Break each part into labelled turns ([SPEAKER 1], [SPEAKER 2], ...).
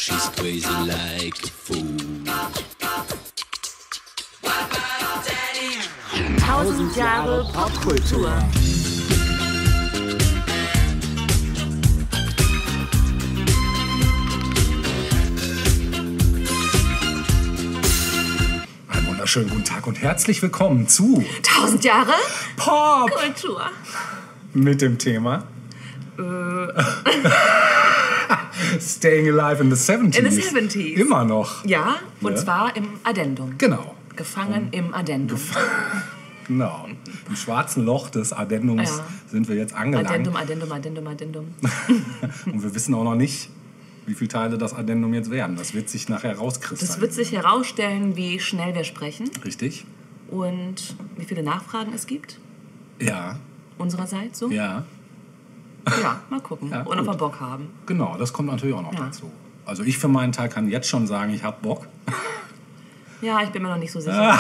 [SPEAKER 1] she's crazy like a fool.
[SPEAKER 2] 1000 Jahre Popkultur.
[SPEAKER 3] Einen wunderschönen guten Tag und herzlich willkommen zu
[SPEAKER 2] 1000 Jahre
[SPEAKER 3] Popkultur
[SPEAKER 2] Kultur.
[SPEAKER 3] mit dem Thema Staying Alive in the 70s.
[SPEAKER 2] In the 70s.
[SPEAKER 3] Immer noch.
[SPEAKER 2] Ja, und
[SPEAKER 3] Ja.
[SPEAKER 2] zwar im Addendum.
[SPEAKER 3] Genau.
[SPEAKER 2] Gefangen im Addendum.
[SPEAKER 3] Genau. Im schwarzen Loch des Addendums
[SPEAKER 2] Ja.
[SPEAKER 3] sind wir jetzt angelangt.
[SPEAKER 2] Addendum.
[SPEAKER 3] Und wir wissen auch noch nicht, wie viele Teile das Addendum jetzt werden. Das wird sich nachher rauskristallisieren.
[SPEAKER 2] Das wird sich herausstellen, wie schnell wir sprechen
[SPEAKER 3] Richtig?
[SPEAKER 2] und wie viele Nachfragen es gibt.
[SPEAKER 3] Ja.
[SPEAKER 2] Unsererseits so.
[SPEAKER 3] Ja.
[SPEAKER 2] Ja, mal gucken.
[SPEAKER 3] Ja,
[SPEAKER 2] und ob
[SPEAKER 3] gut.
[SPEAKER 2] wir Bock haben.
[SPEAKER 3] Genau, das kommt natürlich auch noch
[SPEAKER 2] Ja.
[SPEAKER 3] dazu. Also ich für meinen Teil kann jetzt schon sagen, ich habe Bock.
[SPEAKER 2] Ja, ich bin mir noch nicht so sicher.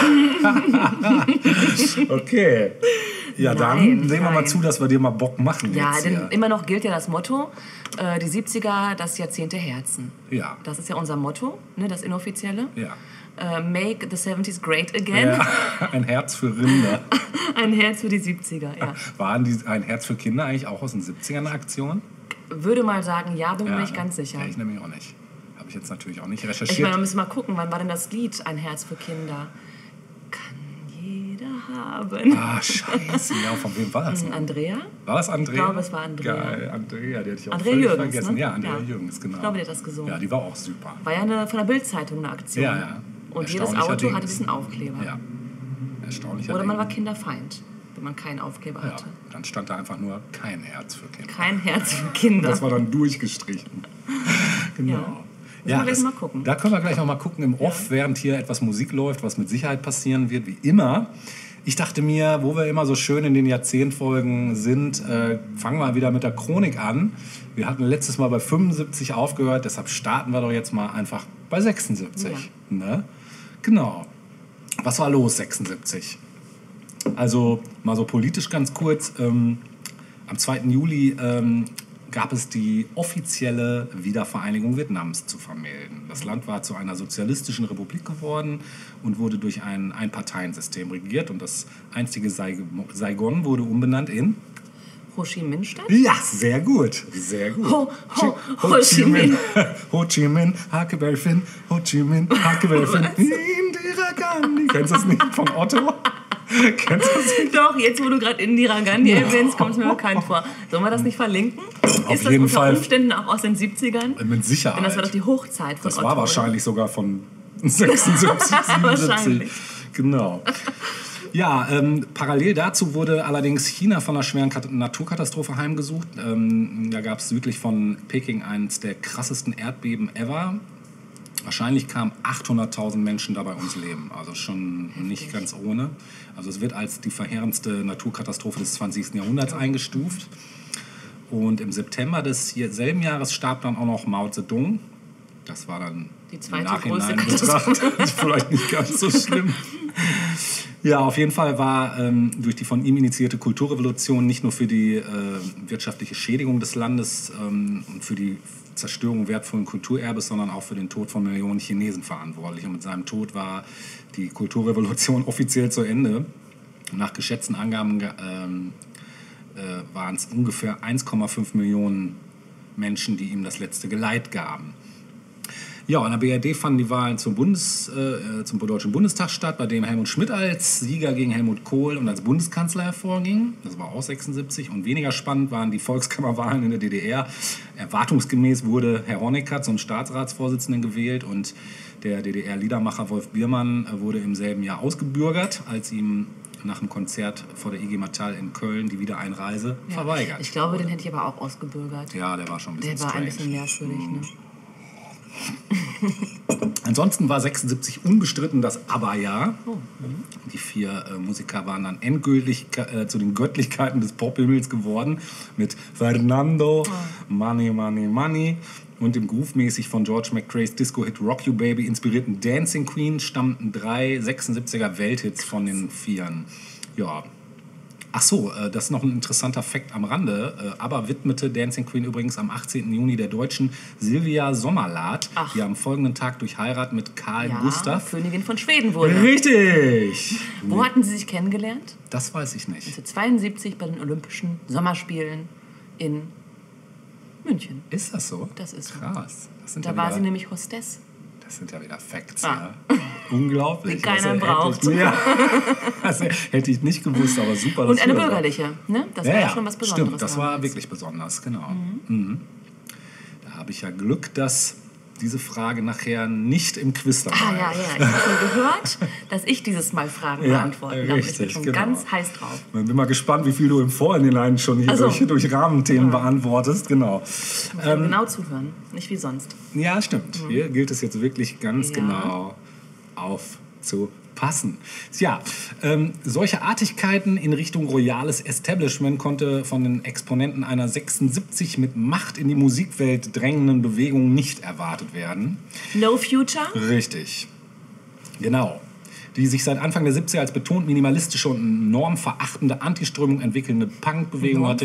[SPEAKER 3] Okay. Ja, dann
[SPEAKER 2] Nein,
[SPEAKER 3] sehen wir mal
[SPEAKER 2] nein.
[SPEAKER 3] zu, dass wir dir mal Bock machen
[SPEAKER 2] Ja,
[SPEAKER 3] jetzt
[SPEAKER 2] denn
[SPEAKER 3] hier.
[SPEAKER 2] immer noch gilt ja das Motto, die 70er, das Jahrzehnt der Herzen.
[SPEAKER 3] Ja.
[SPEAKER 2] Das ist ja unser Motto, ne, das inoffizielle.
[SPEAKER 3] Ja.
[SPEAKER 2] Make the 70s great again.
[SPEAKER 3] Ja. Ein Herz für Rinder.
[SPEAKER 2] Ein Herz für die 70er, ja.
[SPEAKER 3] Waren die ein Herz für Kinder eigentlich auch aus den 70ern eine Aktion?
[SPEAKER 2] Würde mal sagen, ja, bin mir
[SPEAKER 3] Ja,
[SPEAKER 2] nicht
[SPEAKER 3] ne?
[SPEAKER 2] ganz sicher.
[SPEAKER 3] Ja, ich nämlich auch nicht. Habe ich jetzt natürlich auch nicht
[SPEAKER 2] Ich meine,
[SPEAKER 3] recherchiert.
[SPEAKER 2] wir müssen mal gucken, wann war denn das Lied Ein Herz für Kinder? Kann jeder haben.
[SPEAKER 3] Ah, scheiße. Ja, von wem war das?
[SPEAKER 2] Andrea?
[SPEAKER 3] War das Andrea?
[SPEAKER 2] Ich glaube, es war Andrea.
[SPEAKER 3] Geil, Andrea, die hatte ich auch
[SPEAKER 2] Andrea
[SPEAKER 3] völlig
[SPEAKER 2] Jürgens,
[SPEAKER 3] vergessen.
[SPEAKER 2] ne?
[SPEAKER 3] Ja, Andrea
[SPEAKER 2] Ja.
[SPEAKER 3] Jürgens, genau.
[SPEAKER 2] Ich glaube, die hat das gesungen.
[SPEAKER 3] Ja, die war auch super.
[SPEAKER 2] War ja von der Bild-Zeitung eine Aktion.
[SPEAKER 3] Ja, ja.
[SPEAKER 2] Und jedes
[SPEAKER 3] Erstaunlicher
[SPEAKER 2] Auto hatte
[SPEAKER 3] Dings.
[SPEAKER 2] diesen Aufkleber.
[SPEAKER 3] Ja. Erstaunlicher
[SPEAKER 2] Oder man war
[SPEAKER 3] Ding.
[SPEAKER 2] Kinderfeind, wenn man keinen Aufkleber
[SPEAKER 3] Ja,
[SPEAKER 2] hatte.
[SPEAKER 3] dann stand da einfach nur kein Herz für Kinder.
[SPEAKER 2] Kein Herz für Kinder.
[SPEAKER 3] Das war dann durchgestrichen. Genau.
[SPEAKER 2] Müssen wir gleich mal gucken.
[SPEAKER 3] Da können wir gleich noch mal gucken im Off, während hier etwas Musik läuft, was mit Sicherheit passieren wird, wie immer. Ich dachte mir, wo wir immer so schön in den Jahrzehntfolgen sind, fangen wir wieder mit der Chronik an. Wir hatten letztes Mal bei 75 aufgehört, deshalb starten wir doch jetzt mal einfach bei 76.
[SPEAKER 2] Ja.
[SPEAKER 3] Ne? Genau. Was war los 76? Also mal so politisch ganz kurz. Am 2. Juli gab es die offizielle Wiedervereinigung Vietnams zu vermelden. Das Land war zu einer sozialistischen Republik geworden und wurde durch ein Einparteiensystem regiert. Und das einstige Saigon wurde umbenannt in...
[SPEAKER 2] Ho Chi Minh Stadt?
[SPEAKER 3] Ja, sehr gut, sehr gut.
[SPEAKER 2] Ho Chi Minh.
[SPEAKER 3] Ho Chi Minh, Huckleberry Finn, Ho Chi Minh, Huckleberry Finn, Indira Gandhi. Kennst du das nicht von Otto? Kennst du das nicht?
[SPEAKER 2] Doch, jetzt wo du gerade Indira Gandhi erwähnst, kommt es mir bekannt vor. Sollen wir das nicht verlinken? Ist das
[SPEAKER 3] jeden
[SPEAKER 2] unter
[SPEAKER 3] Fall.
[SPEAKER 2] Umständen auch aus den 70ern?
[SPEAKER 3] Mit Sicherheit.
[SPEAKER 2] Denn das war doch die Hochzeit von
[SPEAKER 3] Das
[SPEAKER 2] Otto,
[SPEAKER 3] war
[SPEAKER 2] oder?
[SPEAKER 3] wahrscheinlich sogar von 76, 77.
[SPEAKER 2] Wahrscheinlich.
[SPEAKER 3] Genau. Ja, parallel dazu wurde allerdings China von einer schweren Naturkatastrophe heimgesucht. Da gab es südlich von Peking eines der krassesten Erdbeben ever. Wahrscheinlich kamen 800.000 Menschen dabei ums Leben. Also schon nicht ganz ohne. Also es wird als die verheerendste Naturkatastrophe des 20. Jahrhunderts eingestuft. Und im September des selben Jahres starb dann auch noch Mao Zedong. Das war dann
[SPEAKER 2] Die
[SPEAKER 3] im
[SPEAKER 2] zweite
[SPEAKER 3] Nachhinein
[SPEAKER 2] größte
[SPEAKER 3] betrachtet vielleicht nicht ganz so schlimm. Ja, auf jeden Fall war durch die von ihm initiierte Kulturrevolution nicht nur für die wirtschaftliche Schädigung des Landes und für die Zerstörung wertvollen Kulturerbes, sondern auch für den Tod von Millionen Chinesen verantwortlich. Und mit seinem Tod war die Kulturrevolution offiziell zu Ende. Nach geschätzten Angaben waren es ungefähr 1,5 Millionen Menschen, die ihm das letzte Geleit gaben. Ja, in der BRD fanden die Wahlen zum Deutschen Bundestag statt, bei dem Helmut Schmidt als Sieger gegen Helmut Kohl und als Bundeskanzler hervorging. Das war auch 76. Und weniger spannend waren die Volkskammerwahlen in der DDR. Erwartungsgemäß wurde Herr Honecker zum Staatsratsvorsitzenden gewählt und der DDR-Liedermacher Wolf Biermann wurde im selben Jahr ausgebürgert, als ihm nach einem Konzert vor der IG Metall in Köln die Wiedereinreise verweigert.
[SPEAKER 2] Ich glaube, den hätte ich aber auch ausgebürgert.
[SPEAKER 3] Ja, der war schon ein bisschen
[SPEAKER 2] Der war ein
[SPEAKER 3] strange.
[SPEAKER 2] bisschen merkwürdig, ne?
[SPEAKER 3] Ansonsten war 76 unbestritten das ABBA-Jahr. Die 4 Musiker waren dann endgültig zu den Göttlichkeiten des Pophimmels geworden mit Fernando, Money, Money, Money. Und im groove-mäßig von George McRae's Disco-Hit Rock You Baby inspirierten Dancing Queen stammten 3 76er Welthits von den 4. Ja, Ach so, das ist noch ein interessanter Fakt am Rande. ABBA widmete Dancing Queen übrigens am 18. Juni der Deutschen Silvia Sommerlath, die am folgenden Tag durch Heirat mit Karl Gustav
[SPEAKER 2] Königin von Schweden wurde.
[SPEAKER 3] Richtig!
[SPEAKER 2] Wo hatten sie sich kennengelernt?
[SPEAKER 3] Das weiß ich nicht.
[SPEAKER 2] 1972 bei den Olympischen Sommerspielen in München.
[SPEAKER 3] Ist das so?
[SPEAKER 2] Das ist so.
[SPEAKER 3] Krass. Das sind
[SPEAKER 2] Da
[SPEAKER 3] ja
[SPEAKER 2] war
[SPEAKER 3] wieder,
[SPEAKER 2] sie nämlich Hostess.
[SPEAKER 3] Das sind ja wieder Facts,
[SPEAKER 2] Ah.
[SPEAKER 3] ja. Unglaublich.
[SPEAKER 2] Die keiner
[SPEAKER 3] hätte
[SPEAKER 2] braucht.
[SPEAKER 3] Das hätte ich nicht gewusst, aber super.
[SPEAKER 2] Und
[SPEAKER 3] dass
[SPEAKER 2] eine
[SPEAKER 3] du das
[SPEAKER 2] bürgerliche, ne? Das war ja schon was Besonderes.
[SPEAKER 3] Stimmt, das war
[SPEAKER 2] damals.
[SPEAKER 3] wirklich besonders, genau. Mhm. Da habe ich ja Glück, dass diese Frage nachher nicht im Quiz dabei
[SPEAKER 2] Ja. Ich habe schon gehört, dass ich dieses Mal Fragen beantworten darf. Ich bin
[SPEAKER 3] richtig,
[SPEAKER 2] schon
[SPEAKER 3] genau.
[SPEAKER 2] ganz heiß drauf.
[SPEAKER 3] Ich bin mal gespannt, wie viel du im Vorhinein schon hier
[SPEAKER 2] Ach so.
[SPEAKER 3] durch Rahmenthemen beantwortest. Genau.
[SPEAKER 2] Muss genau zuhören, nicht wie sonst.
[SPEAKER 3] Ja, stimmt. Hier gilt es jetzt wirklich ganz
[SPEAKER 2] Ja.
[SPEAKER 3] genau aufzupassen. Tja, solche Artigkeiten in Richtung royales Establishment konnte von den Exponenten einer 76 mit Macht in die Musikwelt drängenden Bewegung nicht erwartet werden.
[SPEAKER 2] No Future?
[SPEAKER 3] Richtig. Genau. Die sich seit Anfang der 70er als betont minimalistische und normverachtende Antiströmung entwickelnde Punkbewegung hatte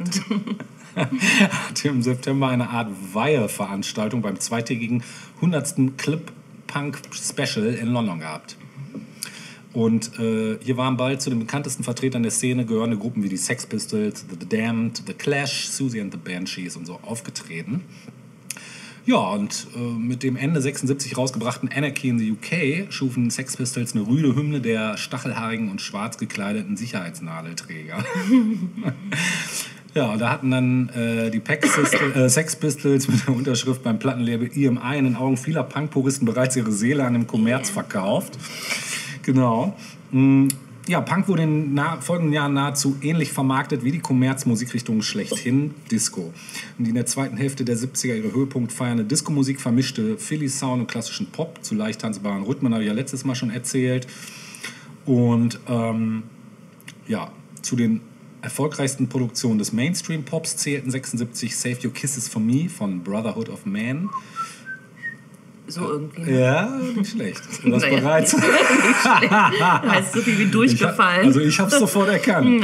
[SPEAKER 3] im September eine Art Weiheveranstaltung beim zweitägigen 100. Clip Punk Special in London gehabt. Und hier waren bald zu den bekanntesten Vertretern der Szene gehörende Gruppen wie die Sex Pistols, The Damned, The Clash, Siouxsie and the Banshees und so aufgetreten. Ja, und mit dem Ende 76 rausgebrachten Anarchy in the UK schufen Sex Pistols eine rüde Hymne der stachelhaarigen und schwarz gekleideten Sicherheitsnadelträger. Ja, und da hatten dann die Sex Pistols mit der Unterschrift beim Plattenlabel EMI in den Augen vieler Punk-Puristen bereits ihre Seele an dem Kommerz verkauft. Genau. Ja, Punk wurde in den folgenden Jahren nahezu ähnlich vermarktet wie die Kommerzmusikrichtung schlechthin, Disco. Und die in der zweiten Hälfte der 70er ihre Höhepunkt feiernde Disco-Musik vermischte Philly-Sound und klassischen Pop zu leicht tanzbaren Rhythmen, habe ich ja letztes Mal schon erzählt. Und ja, zu den erfolgreichsten Produktionen des Mainstream-Pops zählten 76 Save Your Kisses for Me von Brotherhood of Man.
[SPEAKER 2] So irgendwie.
[SPEAKER 3] Ja, nicht schlecht. Du hast bereits.
[SPEAKER 2] Nicht schlecht. Heißt so viel wie durchgefallen.
[SPEAKER 3] Ich habe es sofort erkannt.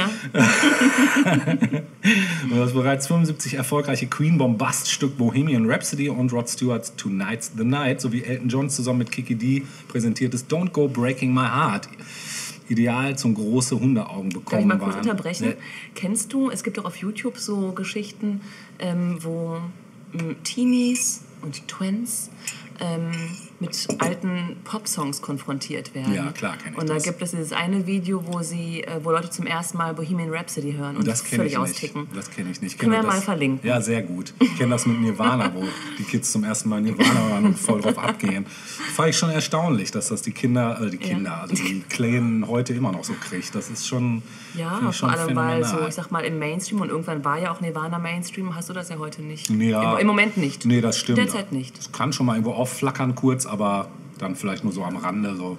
[SPEAKER 3] Du hast bereits 75 erfolgreiche Queen-Bombast-Stück Bohemian Rhapsody und Rod Stewart's Tonight's the Night sowie Elton John zusammen mit Kiki D präsentiertes Don't Go Breaking My Heart ideal zum große Hundeaugen bekommen
[SPEAKER 2] waren. Kann ich mal kurz unterbrechen?
[SPEAKER 3] Ja.
[SPEAKER 2] Kennst du, es gibt doch auf YouTube so Geschichten, wo Teenies und Twins mit alten Popsongs konfrontiert werden.
[SPEAKER 3] Ja, klar, kenne ich
[SPEAKER 2] Und da
[SPEAKER 3] das.
[SPEAKER 2] gibt es dieses eine Video, wo Leute zum ersten Mal Bohemian Rhapsody hören und
[SPEAKER 3] Das kenne
[SPEAKER 2] völlig
[SPEAKER 3] ich nicht.
[SPEAKER 2] austicken.
[SPEAKER 3] Das kenne ich nicht.
[SPEAKER 2] Können wir
[SPEAKER 3] das,
[SPEAKER 2] mal verlinken.
[SPEAKER 3] Ja, sehr gut. Ich kenne das mit Nirvana, wo die Kids zum ersten Mal Nirvana hören und voll drauf abgehen. Fand ich schon erstaunlich, dass das die Kinder, also die Kleinen heute immer noch so kriegt. Das ist schon,
[SPEAKER 2] Ja,
[SPEAKER 3] schon
[SPEAKER 2] vor allem weil
[SPEAKER 3] phänomenal.
[SPEAKER 2] so, ich sag mal, im Mainstream und irgendwann war ja auch Nirvana Mainstream, hast du das ja heute nicht.
[SPEAKER 3] Ja.
[SPEAKER 2] Im Moment nicht.
[SPEAKER 3] Nee, das stimmt.
[SPEAKER 2] Derzeit nicht.
[SPEAKER 3] Das kann schon mal irgendwo aufflackern kurz, aber dann vielleicht nur so am Rande. So.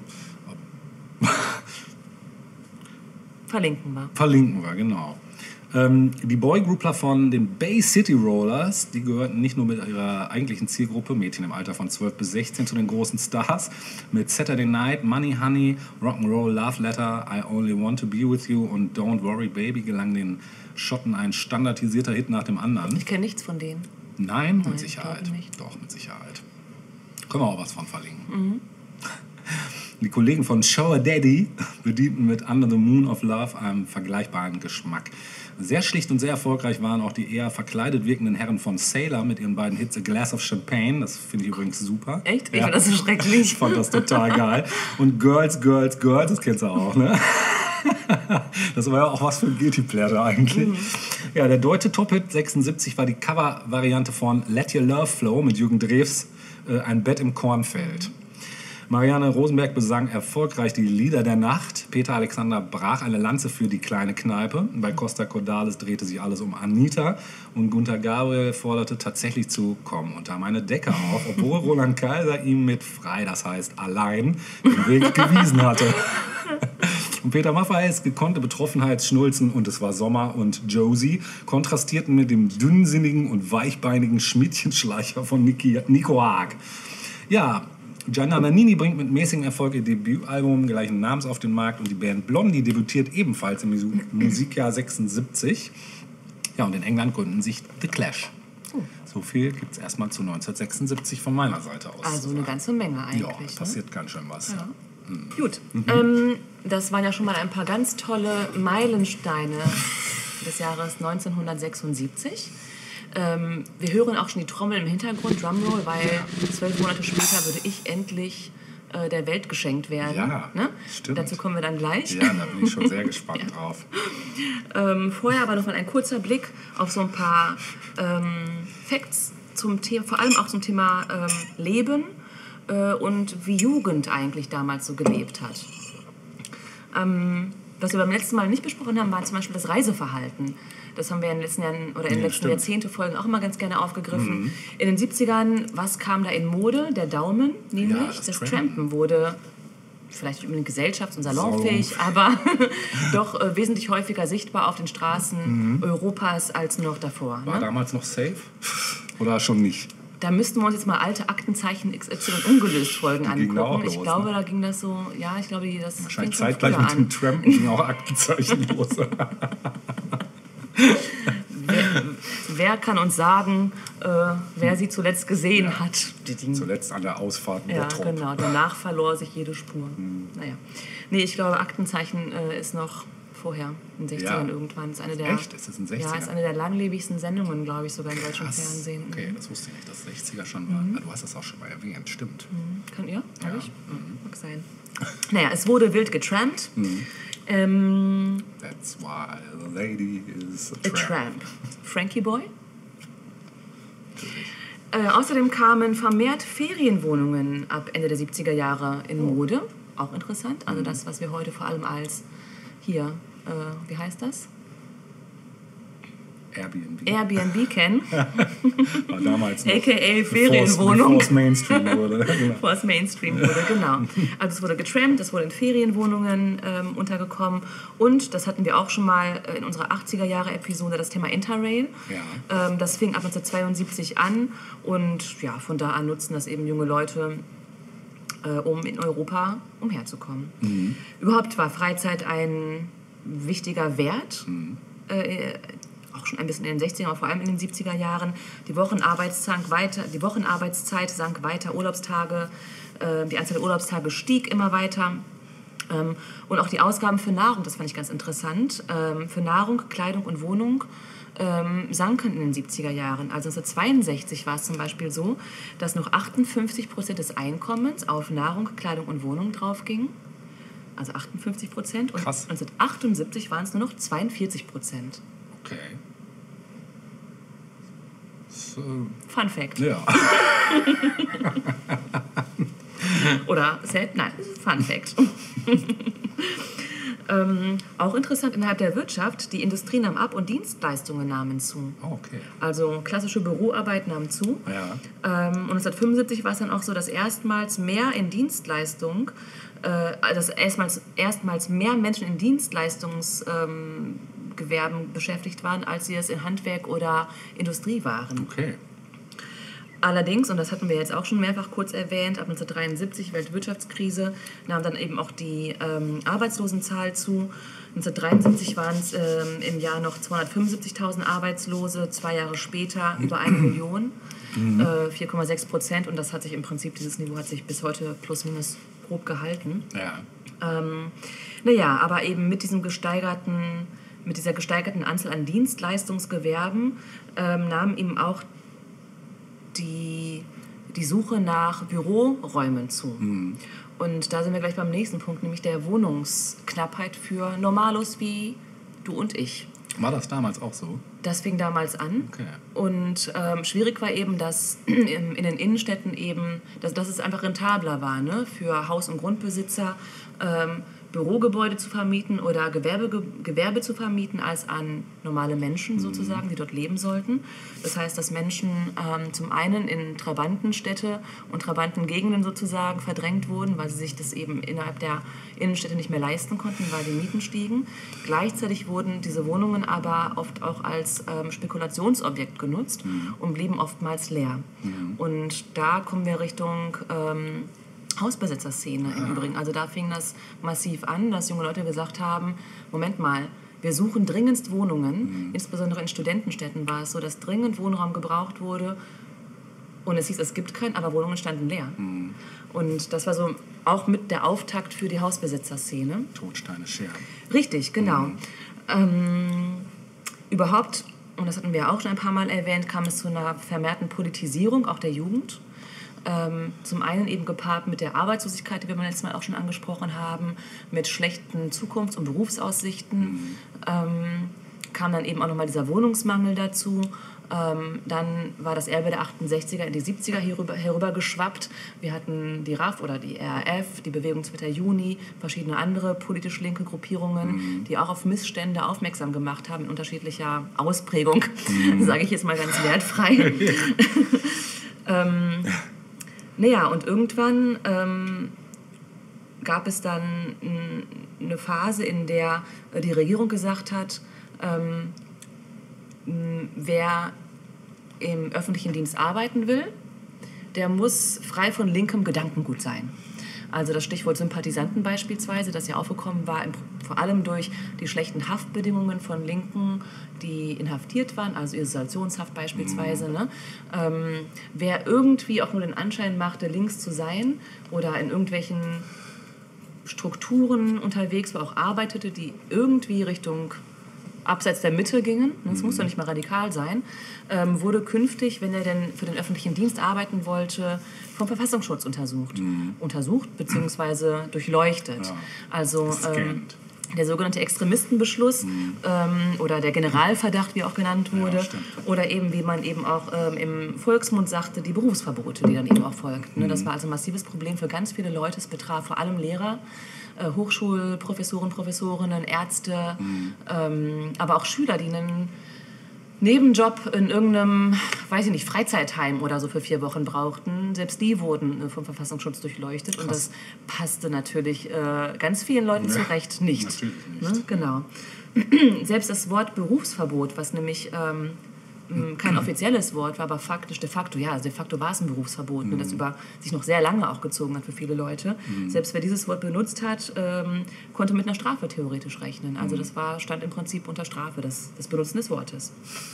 [SPEAKER 2] Verlinken wir.
[SPEAKER 3] Verlinken wir, genau. Die Boygroupler von den Bay City Rollers, die gehörten nicht nur mit ihrer eigentlichen Zielgruppe, Mädchen im Alter von 12 bis 16, zu den großen Stars. Mit Saturday Night, Money Honey, Rock'n'Roll Love Letter, I Only Want to Be With You und Don't Worry Baby gelang den Schotten ein standardisierter Hit nach dem anderen.
[SPEAKER 2] Ich kenne nichts von denen.
[SPEAKER 3] Nein, mit
[SPEAKER 2] Nein,
[SPEAKER 3] Sicherheit.
[SPEAKER 2] glaube nicht.
[SPEAKER 3] Doch, mit Sicherheit. Können wir auch was von verlinken. Die Kollegen von Shower Daddy bedienten mit Under the Moon of Love einen vergleichbaren Geschmack. Sehr schlicht und sehr erfolgreich waren auch die eher verkleidet wirkenden Herren von Sailor mit ihren beiden Hits A Glass of Champagne. Das finde ich übrigens super.
[SPEAKER 2] Echt? Ich
[SPEAKER 3] Ja.
[SPEAKER 2] finde das so schrecklich.
[SPEAKER 3] Ich fand das total geil. Und Girls, Girls, Girls, das kennst du auch, ne? Das war ja auch was für ein Guilty-Pleasure eigentlich. Ja, der deutsche Top-Hit 76 war die Cover-Variante von Let Your Love Flow mit Jürgen Drews, Ein Bett im Kornfeld. Marianne Rosenberg besang erfolgreich die Lieder der Nacht. Peter Alexander brach eine Lanze für die kleine Kneipe. Bei Costa Cordalis drehte sich alles um Anita. Und Gunter Gabriel forderte tatsächlich zu Komm unter meine Decke auf, obwohl Roland Kaiser ihm mit Frei, das heißt allein, den Weg gewiesen hatte. Und Peter Maffay's gekonnte Betroffenheitsschnulzen und es war Sommer und Josie kontrastierten mit dem dünnsinnigen und weichbeinigen Schmiedchenschleicher von Nico Haag. Ja, Gianna Nannini bringt mit mäßigem Erfolg ihr Debütalbum gleichen Namens auf den Markt und die Band Blondie debütiert ebenfalls im Musikjahr 76. Ja, und in England gründen sich The Clash. So viel gibt es erstmal zu 1976 von meiner Seite aus.
[SPEAKER 2] Also eine ganze Menge eigentlich.
[SPEAKER 3] Ja, passiert ganz schön was.
[SPEAKER 2] Ja. Gut, das waren ja schon mal ein paar ganz tolle Meilensteine des Jahres 1976. Wir hören auch schon die Trommel im Hintergrund, Drumroll, weil 12 Monate später würde ich endlich der Welt geschenkt werden.
[SPEAKER 3] Ja,
[SPEAKER 2] ne?
[SPEAKER 3] stimmt.
[SPEAKER 2] Dazu kommen wir dann gleich.
[SPEAKER 3] Ja, da bin ich schon sehr gespannt drauf.
[SPEAKER 2] Vorher aber noch mal ein kurzer Blick auf so ein paar Facts zum Thema, vor allem auch zum Thema Leben und wie Jugend eigentlich damals so gelebt hat. Was wir beim letzten Mal nicht besprochen haben, war zum Beispiel das Reiseverhalten. Das haben wir in den letzten Jahren oder in den letzten Jahrzehnte-Folgen auch immer ganz gerne aufgegriffen. In den 70ern, was kam da in Mode? Der Daumen, nämlich das Trampen wurde vielleicht nicht unbedingt gesellschafts- und salonfähig, aber doch wesentlich häufiger sichtbar auf den Straßen Europas als noch davor.
[SPEAKER 3] War damals noch safe? Oder schon nicht?
[SPEAKER 2] Da müssten wir uns jetzt mal alte Aktenzeichen XY ungelöst Folgen angucken.
[SPEAKER 3] Los,
[SPEAKER 2] ich glaube, da ging das so, ja, ich glaube, das
[SPEAKER 3] wahrscheinlich zeitgleich mit dem Trampen ging auch Aktenzeichen los.
[SPEAKER 2] Wer kann uns sagen, wer sie zuletzt gesehen hat?
[SPEAKER 3] Zuletzt an der Ausfahrt in Bottrop.
[SPEAKER 2] Ja, genau. Danach verlor sich jede Spur. Naja. Nee, ich glaube, Aktenzeichen ist noch vorher, in den 60ern irgendwann. Ist eine der,
[SPEAKER 3] echt? Ist das in den 60ern?
[SPEAKER 2] Ja, ist eine der langlebigsten Sendungen, glaube ich, sogar im deutschen Fernsehen.
[SPEAKER 3] Okay, das wusste ich nicht, dass 60er schon war. Du hast das auch schon mal erwähnt, stimmt.
[SPEAKER 2] Kann ihr? Habe ich? Mag sein. Naja, es wurde wild getrampt.
[SPEAKER 3] That's why the lady is a tramp.
[SPEAKER 2] Frankie Boy. Außerdem kamen vermehrt Ferienwohnungen ab Ende der 70er Jahre in Mode. Auch interessant. Also das, was wir heute vor allem als hier, wie heißt das? Airbnb kennen.
[SPEAKER 3] War damals noch.
[SPEAKER 2] A.k.a. Ferienwohnung.
[SPEAKER 3] Bevor es Mainstream wurde.
[SPEAKER 2] Bevor es Mainstream wurde, genau. Also es wurde getrampt, es wurde in Ferienwohnungen untergekommen. Und, das hatten wir auch schon mal in unserer 80er-Jahre-Episode, das Thema Interrail.
[SPEAKER 3] Ja.
[SPEAKER 2] Das fing ab 1972 an. Und ja, von da an nutzten das eben junge Leute, um in Europa umherzukommen. Überhaupt war Freizeit ein wichtiger Wert. Auch schon ein bisschen in den 60ern, aber vor allem in den 70er Jahren. Die Wochenarbeitszeit sank weiter, Urlaubstage, die Anzahl der Urlaubstage stieg immer weiter. Und auch die Ausgaben für Nahrung, das fand ich ganz interessant, für Nahrung, Kleidung und Wohnung sanken in den 70er Jahren. Also 1962 war es zum Beispiel so, dass noch 58% des Einkommens auf Nahrung, Kleidung und Wohnung drauf ging. Also 58%. Und
[SPEAKER 3] krass.
[SPEAKER 2] 1978 waren es nur noch 42%.
[SPEAKER 3] Okay. So.
[SPEAKER 2] Fun Fact.
[SPEAKER 3] Ja.
[SPEAKER 2] Oder nein, Fun Fact. Auch interessant innerhalb der Wirtschaft, die Industrie nahm ab und Dienstleistungen nahmen zu.
[SPEAKER 3] Oh, okay.
[SPEAKER 2] Also klassische Büroarbeit nahm zu.
[SPEAKER 3] Ja.
[SPEAKER 2] Und 1975 war es dann auch so, dass erstmals mehr in Dienstleistung, dass erstmals mehr Menschen in Dienstleistungsgewerben beschäftigt waren, als sie es in Handwerk oder Industrie waren.
[SPEAKER 3] Okay.
[SPEAKER 2] Allerdings, und das hatten wir jetzt auch schon mehrfach kurz erwähnt, ab 1973, Weltwirtschaftskrise, nahm dann eben auch die Arbeitslosenzahl zu. 1973 waren es im Jahr noch 275.000 Arbeitslose, 2 Jahre später über 1 Million, 4,6%. Und das hat sich im Prinzip, dieses Niveau hat sich bis heute plus minus grob gehalten.
[SPEAKER 3] Ja.
[SPEAKER 2] Naja, aber eben mit dieser gesteigerten Anzahl an Dienstleistungsgewerben nahm eben auch die Suche nach Büroräumen zu. Und da sind wir gleich beim nächsten Punkt, nämlich der Wohnungsknappheit für Normalos wie du und ich.
[SPEAKER 3] War das damals auch so?
[SPEAKER 2] Das fing damals an.
[SPEAKER 3] Okay.
[SPEAKER 2] Und schwierig war eben, dass in den Innenstädten eben, dass es einfach rentabler war, ne? Für Haus- und Grundbesitzer Bürogebäude zu vermieten oder Gewerbe zu vermieten, als an normale Menschen sozusagen, die dort leben sollten. Das heißt, dass Menschen zum einen in Trabantenstädte und Trabantengegenden sozusagen verdrängt wurden, weil sie sich das eben innerhalb der Innenstädte nicht mehr leisten konnten, weil die Mieten stiegen. Gleichzeitig wurden diese Wohnungen aber oft auch als Spekulationsobjekt genutzt und blieben oftmals leer. Und da kommen wir Richtung Hausbesetzerszene im Übrigen. Also da fing das massiv an, dass junge Leute gesagt haben, Moment mal, wir suchen dringendst Wohnungen, insbesondere in Studentenstädten war es so, dass dringend Wohnraum gebraucht wurde und es hieß, es gibt keinen, aber Wohnungen standen leer. Und das war so auch mit der Auftakt für die Hausbesetzerszene.
[SPEAKER 3] Totsteine Scherben.
[SPEAKER 2] Richtig, genau. Überhaupt, und das hatten wir auch schon ein paar Mal erwähnt, kam es zu einer vermehrten Politisierung auch der Jugend. Zum einen eben gepaart mit der Arbeitslosigkeit, die wir beim letzten Mal auch schon angesprochen haben, mit schlechten Zukunfts- und Berufsaussichten. Kam dann eben auch nochmal dieser Wohnungsmangel dazu. Dann war das Erbe der 68er in die 70er herüber geschwappt. Wir hatten die RAF oder die RAF, die Bewegung 2. Juni, verschiedene andere politisch linke Gruppierungen, die auch auf Missstände aufmerksam gemacht haben in unterschiedlicher Ausprägung, sage ich jetzt mal ganz wertfrei. Naja, und irgendwann gab es dann eine Phase, in der die Regierung gesagt hat, wer im öffentlichen Dienst arbeiten will, der muss frei von linkem Gedankengut sein. Also das Stichwort Sympathisanten beispielsweise, das ja aufgekommen war, vor allem durch die schlechten Haftbedingungen von Linken, die inhaftiert waren, also Isolationshaft beispielsweise. Ne? Wer irgendwie auch nur den Anschein machte, links zu sein oder in irgendwelchen Strukturen unterwegs war, auch arbeitete, die irgendwie Richtung abseits der Mitte gingen, das muss doch nicht mal radikal sein, wurde künftig, wenn er denn für den öffentlichen Dienst arbeiten wollte, vom Verfassungsschutz untersucht bzw. durchleuchtet.
[SPEAKER 3] Ja,
[SPEAKER 2] also der sogenannte Extremistenbeschluss oder der Generalverdacht, wie auch genannt wurde, oder eben, wie man eben auch im Volksmund sagte, die Berufsverbote, die dann eben auch folgten. Ne? Das war also ein massives Problem für ganz viele Leute. Es betraf vor allem Lehrer, Hochschulprofessoren, Professorinnen, Ärzte, aber auch Schüler, die einen Nebenjob in irgendeinem, weiß ich nicht, Freizeitheim oder so für 4 Wochen brauchten. Selbst die wurden vom Verfassungsschutz durchleuchtet. Krass. Und das passte natürlich ganz vielen Leuten zurecht nicht.
[SPEAKER 3] Natürlich nicht.
[SPEAKER 2] Ne? Genau. Selbst das Wort Berufsverbot, was nämlich kein offizielles Wort war, aber de facto war es ein Berufsverbot, das sich noch sehr lange auch gezogen hat für viele Leute. Selbst wer dieses Wort benutzt hat, konnte mit einer Strafe theoretisch rechnen. Also das stand im Prinzip unter Strafe, das Benutzen des Wortes.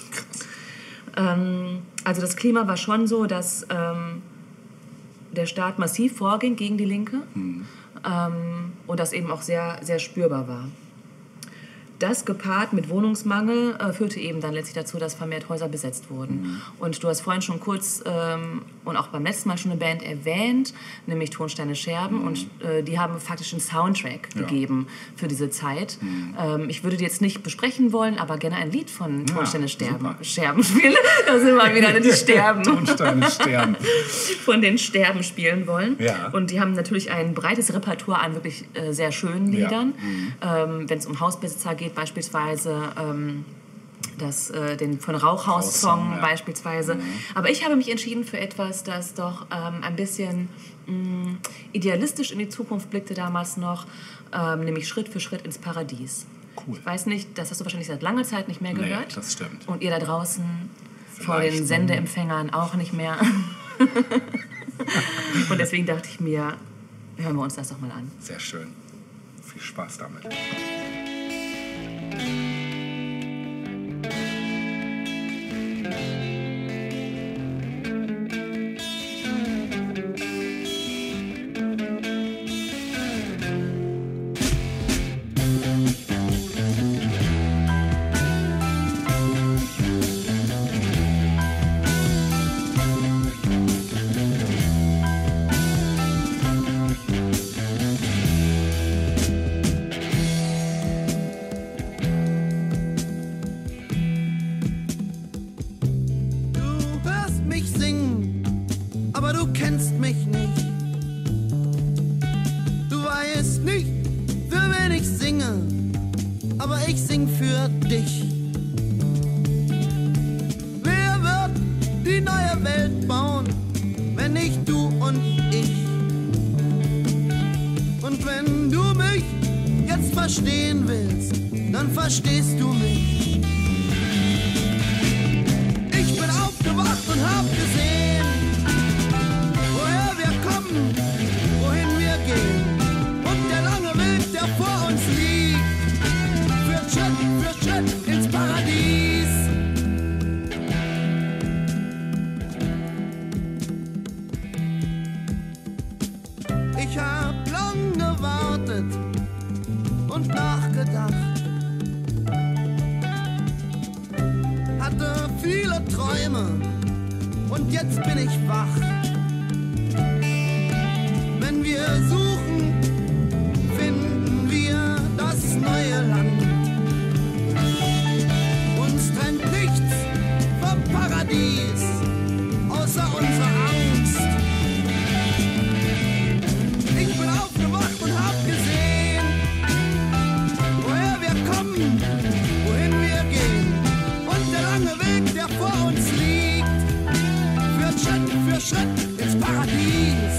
[SPEAKER 2] Also das Klima war schon so, dass der Staat massiv vorging gegen die Linke und das eben auch sehr, sehr spürbar war. Das gepaart mit Wohnungsmangel führte eben dann letztlich dazu, dass vermehrt Häuser besetzt wurden. Und du hast vorhin schon kurz und auch beim letzten Mal schon eine Band erwähnt, nämlich Tonsteine Scherben. Und die haben faktisch einen Soundtrack gegeben für diese Zeit. Ich würde die jetzt nicht besprechen wollen, aber gerne ein Lied von Tonsteine Scherben spielen. Da sind wir wieder, die sterben.
[SPEAKER 3] Tonsteine Sterben.
[SPEAKER 2] Von den Sterben spielen wollen.
[SPEAKER 3] Ja.
[SPEAKER 2] Und die haben natürlich ein breites Repertoire an wirklich sehr schönen Liedern. Wenn es um Hausbesitzer geht, beispielsweise den von Rauchhaus-Song beispielsweise. Aber ich habe mich entschieden für etwas, das doch ein bisschen idealistisch in die Zukunft blickte damals noch, nämlich Schritt für Schritt ins Paradies.
[SPEAKER 3] Cool.
[SPEAKER 2] Ich weiß nicht, das hast du wahrscheinlich seit langer Zeit nicht mehr gehört.
[SPEAKER 3] Nee, das stimmt.
[SPEAKER 2] Und ihr da draußen vor den Sendeempfängern auch nicht mehr. Und deswegen dachte ich mir, hören wir uns das doch mal an.
[SPEAKER 3] Sehr schön. Viel Spaß damit.
[SPEAKER 4] Verstehen willst, dann verstehst du mich. Ich bin aufgewacht und hab gesehen, woher wir kommen, woher gewartet und nachgedacht. Hatte viele Träume und jetzt bin ich wach. Wenn wir suchen, finden wir das neue Land. Uns trennt nichts vom Paradies, außer unserer Angst. Ich bin aufgewacht und hab gesehen, woher wir kommen, wohin wir gehen. Und der lange Weg, der vor uns liegt, führt Schritt für Schritt ins Paradies.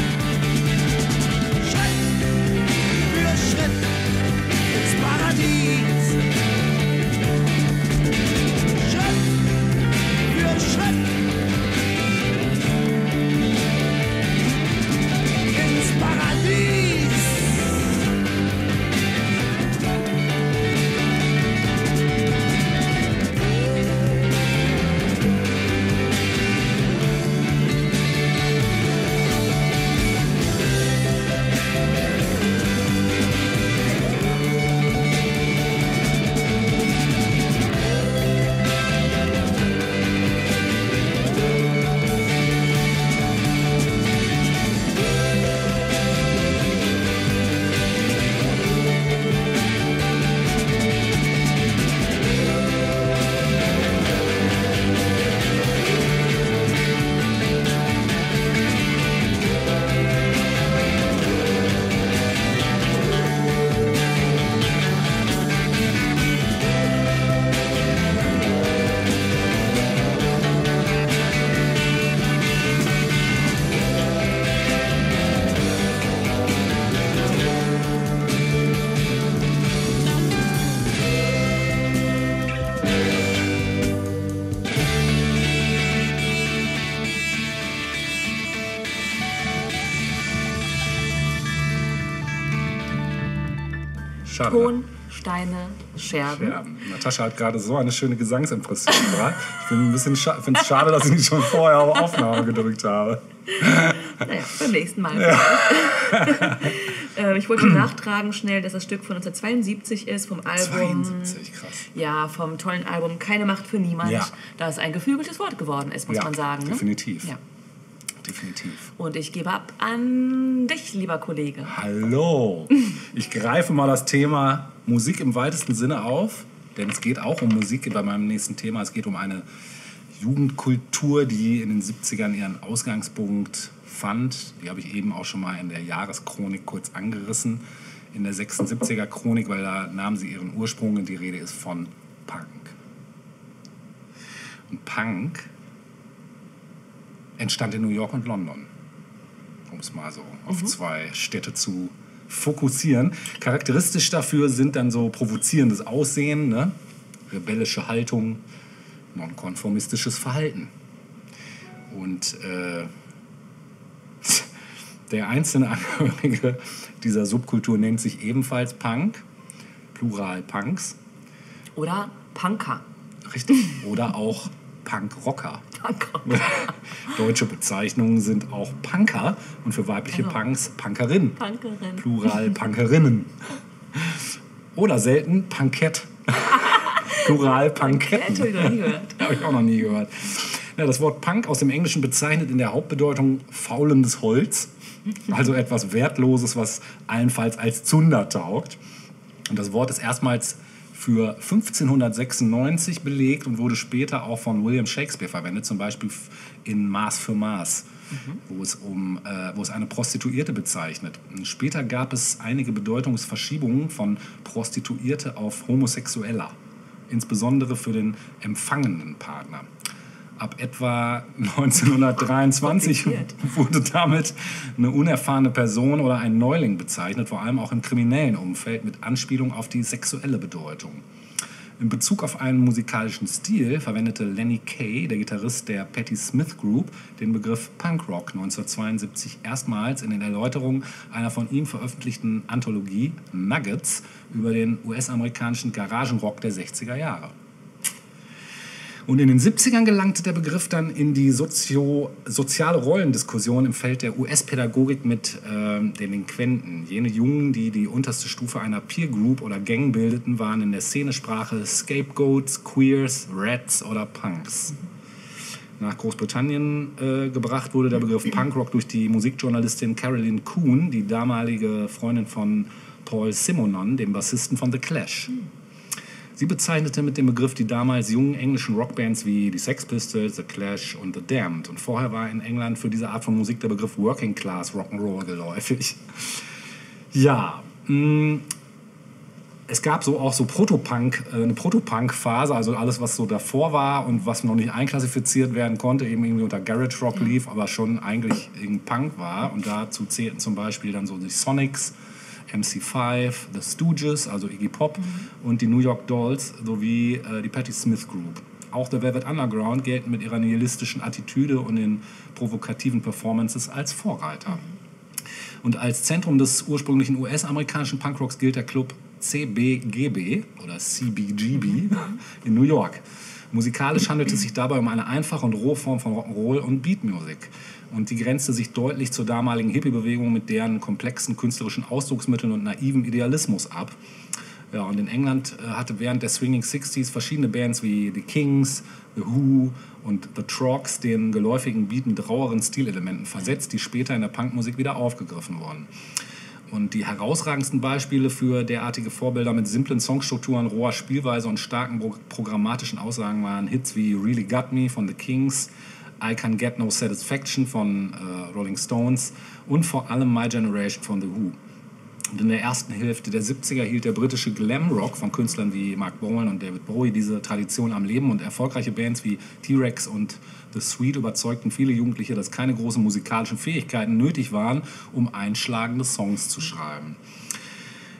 [SPEAKER 5] Paradies.
[SPEAKER 3] schade.
[SPEAKER 2] Ton, Steine, Scherben.
[SPEAKER 3] Scherben. Natascha hat gerade so eine schöne Gesangsimpression gebracht. Ich finde es schade, dass ich nicht schon vorher auf Aufnahme gedrückt habe.
[SPEAKER 2] Naja, beim nächsten Mal. Ja. Ich wollte nachtragen schnell, dass das Stück von 1972 ist, vom Album.
[SPEAKER 3] 72, krass.
[SPEAKER 2] Ja, vom tollen Album Keine Macht für Niemand.
[SPEAKER 3] Ja.
[SPEAKER 2] Da es ein geflügeltes Wort geworden ist, muss man sagen.
[SPEAKER 3] Definitiv.
[SPEAKER 2] Ne? Ja.
[SPEAKER 3] Definitiv.
[SPEAKER 2] Und ich gebe ab an dich, lieber Kollege.
[SPEAKER 3] Hallo. Ich greife mal das Thema Musik im weitesten Sinne auf, denn es geht auch um Musik bei meinem nächsten Thema. Es geht um eine Jugendkultur, die in den 70ern ihren Ausgangspunkt fand. Die habe ich eben auch schon mal in der Jahreschronik kurz angerissen. In der 76er Chronik, weil da nahmen sie ihren Ursprung und die Rede ist von Punk. Und Punk entstand in New York und London, um es mal so auf zwei Städte zu fokussieren. Charakteristisch dafür sind dann so provozierendes Aussehen, ne? Rebellische Haltung, nonkonformistisches Verhalten. Und der einzelne Angehörige dieser Subkultur nennt sich ebenfalls Punk, Plural Punks.
[SPEAKER 2] Oder Punker.
[SPEAKER 3] Richtig. Oder auch Punkrocker.
[SPEAKER 2] Punker.
[SPEAKER 3] Deutsche Bezeichnungen sind auch Punker und für weibliche Punks Punkerin.
[SPEAKER 2] Punkerin.
[SPEAKER 3] Plural Punkerinnen. Oder selten Punkett. Plural Punketten.
[SPEAKER 2] Hätte ich noch nie gehört.
[SPEAKER 3] Habe ich auch noch nie gehört. Ja, das Wort Punk aus dem Englischen bezeichnet in der Hauptbedeutung faulendes Holz. Also etwas Wertloses, was allenfalls als Zunder taugt. Und das Wort ist erstmals für 1596 belegt und wurde später auch von William Shakespeare verwendet, zum Beispiel in Maß für Maß, wo es eine Prostituierte bezeichnet. Und später gab es einige Bedeutungsverschiebungen von Prostituierte auf Homosexueller, insbesondere für den empfangenden Partner. Ab etwa 1923 wurde damit eine unerfahrene Person oder ein Neuling bezeichnet, vor allem auch im kriminellen Umfeld mit Anspielung auf die sexuelle Bedeutung. In Bezug auf einen musikalischen Stil verwendete Lenny Kaye, der Gitarrist der Patti Smith Group, den Begriff Punkrock 1972 erstmals in den Erläuterungen einer von ihm veröffentlichten Anthologie Nuggets über den US-amerikanischen Garagenrock der 60er Jahre. Und in den 70ern gelangte der Begriff dann in die soziale Rollendiskussion im Feld der US-Pädagogik mit Delinquenten. Jene Jungen, die die unterste Stufe einer Peer Group oder Gang bildeten, waren in der Szenesprache Scapegoats, Queers, Rats oder Punks. Nach Großbritannien gebracht wurde der Begriff Punkrock durch die Musikjournalistin Carolyn Coon, die damalige Freundin von Paul Simonon, dem Bassisten von The Clash. Sie bezeichnete mit dem Begriff die damals jungen englischen Rockbands wie die Sex Pistols, The Clash und The Damned. Und vorher war in England für diese Art von Musik der Begriff Working Class Rock'n'Roll geläufig. Ja, es gab auch so eine Proto-Punk-Phase, also alles, was so davor war und was noch nicht einklassifiziert werden konnte, eben irgendwie unter Garage Rock lief, aber schon eigentlich Punk war. Und dazu zählten zum Beispiel dann so die Sonics, MC5, The Stooges, also Iggy Pop und die New York Dolls sowie die Patti Smith Group. Auch der Velvet Underground gelten mit ihrer nihilistischen Attitüde und den provokativen Performances als Vorreiter. Und als Zentrum des ursprünglichen US-amerikanischen Punkrocks gilt der Club CBGB oder CBGB in New York. Musikalisch handelt es sich dabei um eine einfache und rohe Form von Rock'n'Roll und Beatmusik. Und die grenzte sich deutlich zur damaligen Hippie-Bewegung mit deren komplexen künstlerischen Ausdrucksmitteln und naivem Idealismus ab. Ja, und in England hatte während der Swinging 60s verschiedene Bands wie The Kings, The Who und The Trogs den geläufigen Beat mit raueren Stilelementen versetzt, die später in der Punkmusik wieder aufgegriffen wurden. Und die herausragendsten Beispiele für derartige Vorbilder mit simplen Songstrukturen, roher Spielweise und starken programmatischen Aussagen waren Hits wie Really Got Me von The Kings, I Can Get No Satisfaction von Rolling Stones und vor allem My Generation von The Who. Und in der ersten Hälfte der 70er hielt der britische Glamrock von Künstlern wie Mark Bolan und David Bowie diese Tradition am Leben und erfolgreiche Bands wie T-Rex und The Sweet überzeugten viele Jugendliche, dass keine großen musikalischen Fähigkeiten nötig waren, um einschlagende Songs zu schreiben.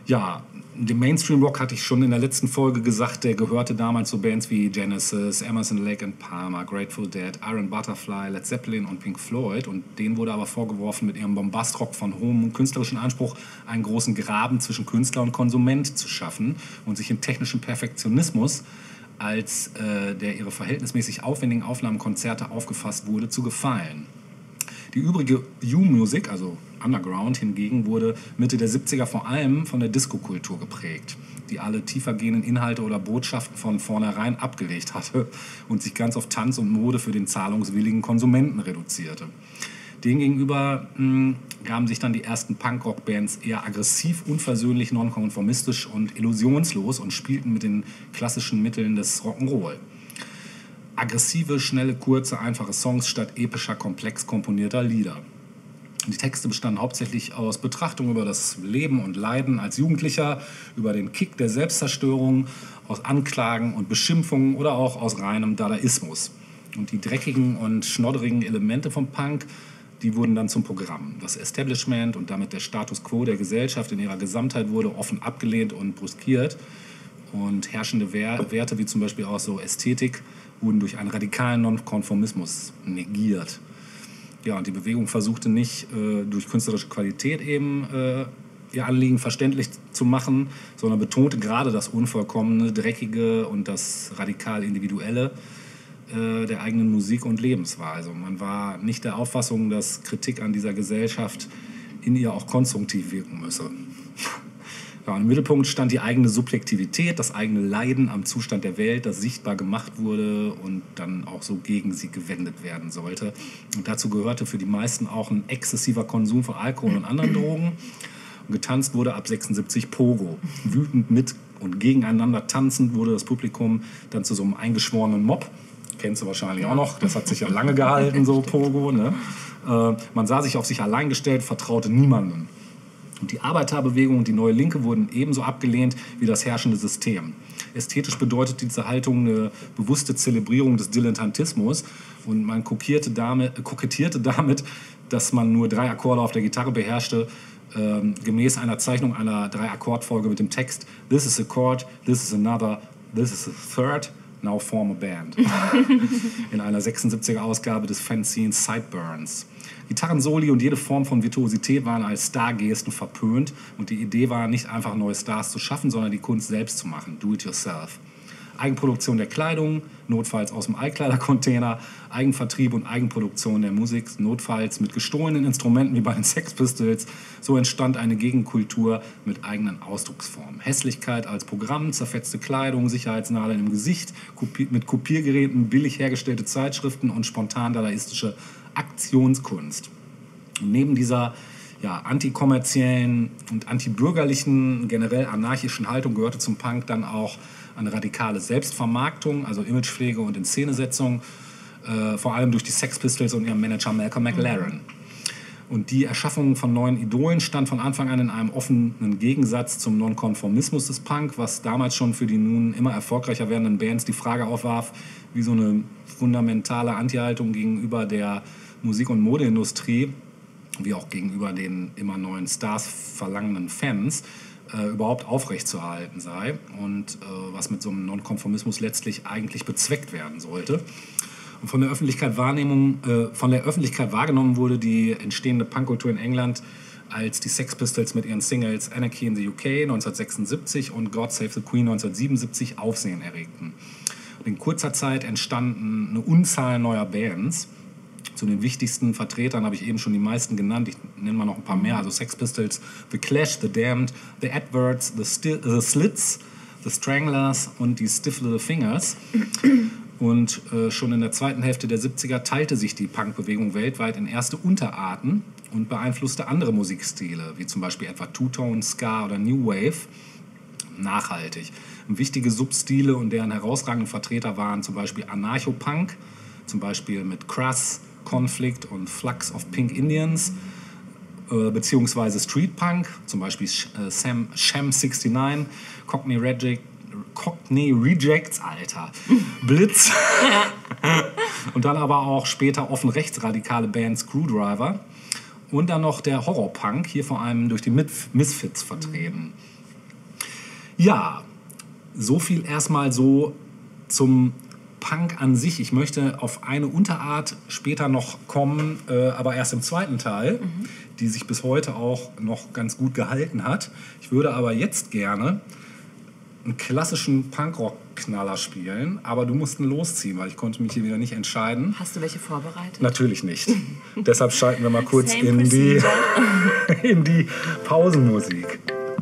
[SPEAKER 3] Ja, den Mainstream-Rock hatte ich schon in der letzten Folge gesagt, der gehörte damals so Bands wie Genesis, Emerson, Lake and Palmer, Grateful Dead, Iron Butterfly, Led Zeppelin und Pink Floyd. Und denen wurde aber vorgeworfen, mit ihrem Bombastrock von hohem künstlerischen Anspruch einen großen Graben zwischen Künstler und Konsument zu schaffen und sich in technischem Perfektionismus, als der ihre verhältnismäßig aufwendigen Aufnahmenkonzerte aufgefasst wurde, zu gefallen. Die übrige U-Music, also Underground hingegen, wurde Mitte der 70er vor allem von der Disco-Kultur geprägt, die alle tiefergehenden Inhalte oder Botschaften von vornherein abgelegt hatte und sich ganz auf Tanz und Mode für den zahlungswilligen Konsumenten reduzierte. Demgegenüber gaben sich dann die ersten Punkrock-Bands eher aggressiv, unversöhnlich, nonkonformistisch und illusionslos und spielten mit den klassischen Mitteln des Rock'n'Roll. Aggressive, schnelle, kurze, einfache Songs statt epischer, komplex komponierter Lieder. Die Texte bestanden hauptsächlich aus Betrachtungen über das Leben und Leiden als Jugendlicher, über den Kick der Selbstzerstörung, aus Anklagen und Beschimpfungen oder auch aus reinem Dadaismus. Und die dreckigen und schnodderigen Elemente vom Punk, die wurden dann zum Programm. Das Establishment und damit der Status quo der Gesellschaft in ihrer Gesamtheit wurde offen abgelehnt und brüskiert. Und herrschende Werte wie zum Beispiel auch so Ästhetik wurden durch einen radikalen Nonkonformismus negiert. Ja, und die Bewegung versuchte nicht durch künstlerische Qualität eben ihr Anliegen verständlich zu machen, sondern betonte gerade das Unvollkommene, Dreckige und das radikal Individuelle der eigenen Musik und Lebensweise. Man war nicht der Auffassung, dass Kritik an dieser Gesellschaft in ihr auch konstruktiv wirken müsse. Ja, im Mittelpunkt stand die eigene Subjektivität, das eigene Leiden am Zustand der Welt, das sichtbar gemacht wurde und dann auch so gegen sie gewendet werden sollte. Und dazu gehörte für die meisten auch ein exzessiver Konsum von Alkohol und anderen Drogen. Und getanzt wurde ab 76 Pogo. Wütend mit und gegeneinander tanzend wurde das Publikum dann zu so einem eingeschworenen Mob. Kennst du wahrscheinlich auch noch, das hat sich ja lange gehalten, so Pogo. Ne? Man sah sich auf sich allein gestellt, vertraute niemandem. Und die Arbeiterbewegung und die Neue Linke wurden ebenso abgelehnt wie das herrschende System. Ästhetisch bedeutet diese Haltung eine bewusste Zelebrierung des Dilettantismus und man kokettierte damit, dass man nur 3 Akkorde auf der Gitarre beherrschte, gemäß einer Zeichnung einer 3-Akkordfolge mit dem Text This is a chord, this is another, this is a third, now form a band. In einer 76er Ausgabe des Fanzines Sideburns. Gitarrensoli und jede Form von Virtuosität waren als Stargesten verpönt und die Idee war nicht einfach neue Stars zu schaffen, sondern die Kunst selbst zu machen, do it yourself. Eigenproduktion der Kleidung, notfalls aus dem Altkleidercontainer, Eigenvertrieb und Eigenproduktion der Musik, notfalls mit gestohlenen Instrumenten wie bei den Sex Pistols. So entstand eine Gegenkultur mit eigenen Ausdrucksformen. Hässlichkeit als Programm, zerfetzte Kleidung, Sicherheitsnadeln im Gesicht, mit Kopiergeräten, billig hergestellte Zeitschriften und spontan dadaistische Aktionskunst. Und neben dieser antikommerziellen und antibürgerlichen, generell anarchischen Haltung gehörte zum Punk dann auch eine radikale Selbstvermarktung, also Imagepflege und Inszenesetzung, vor allem durch die Sex Pistols und ihren Manager Malcolm McLaren. Und die Erschaffung von neuen Idolen stand von Anfang an in einem offenen Gegensatz zum Nonkonformismus des Punk, was damals schon für die nun immer erfolgreicher werdenden Bands die Frage aufwarf, wie so eine fundamentale Antihaltung gegenüber der Musik- und Modeindustrie, wie auch gegenüber den immer neuen Stars verlangenden Fans, überhaupt aufrechtzuerhalten sei und was mit so einem Nonkonformismus letztlich eigentlich bezweckt werden sollte. Und von der Öffentlichkeit wahrgenommen wurde die entstehende Punkkultur in England, als die Sex Pistols mit ihren Singles Anarchy in the UK 1976 und God Save the Queen 1977 Aufsehen erregten. Und in kurzer Zeit entstanden eine Unzahl neuer Bands. Zu den wichtigsten Vertretern habe ich eben schon die meisten genannt. Ich nenne mal noch ein paar mehr. Also Sex Pistols, The Clash, The Damned, The Adverts, The Slits, The Stranglers und die Stiff Little Fingers. Und schon in der zweiten Hälfte der 70er teilte sich die Punkbewegung weltweit in erste Unterarten und beeinflusste andere Musikstile, wie zum Beispiel etwa Two-Tone, Ska oder New Wave, nachhaltig. Wichtige Substile und deren herausragenden Vertreter waren zum Beispiel Anarcho-Punk, zum Beispiel mit Crush, Conflict und Flux of Pink Indians, beziehungsweise Street Punk, zum Beispiel Sham 69, Cockney Rejects, Alter, Blitz und dann aber auch später offen rechtsradikale Band Screwdriver und dann noch der Horrorpunk, hier vor allem durch die Misfits vertreten. Ja, so viel erstmal so zum Punk an sich. Ich möchte auf eine Unterart später noch kommen, aber erst im zweiten Teil, die sich bis heute auch noch ganz gut gehalten hat. Ich würde aber jetzt gerne einen klassischen Punkrock-Knaller spielen, aber du musst ihn losziehen, weil ich konnte mich hier wieder nicht entscheiden.
[SPEAKER 2] Hast du welche vorbereitet?
[SPEAKER 3] Natürlich nicht. Deshalb schalten wir mal kurz
[SPEAKER 2] Same
[SPEAKER 3] in die,
[SPEAKER 2] procedure.
[SPEAKER 3] in die Pausenmusik.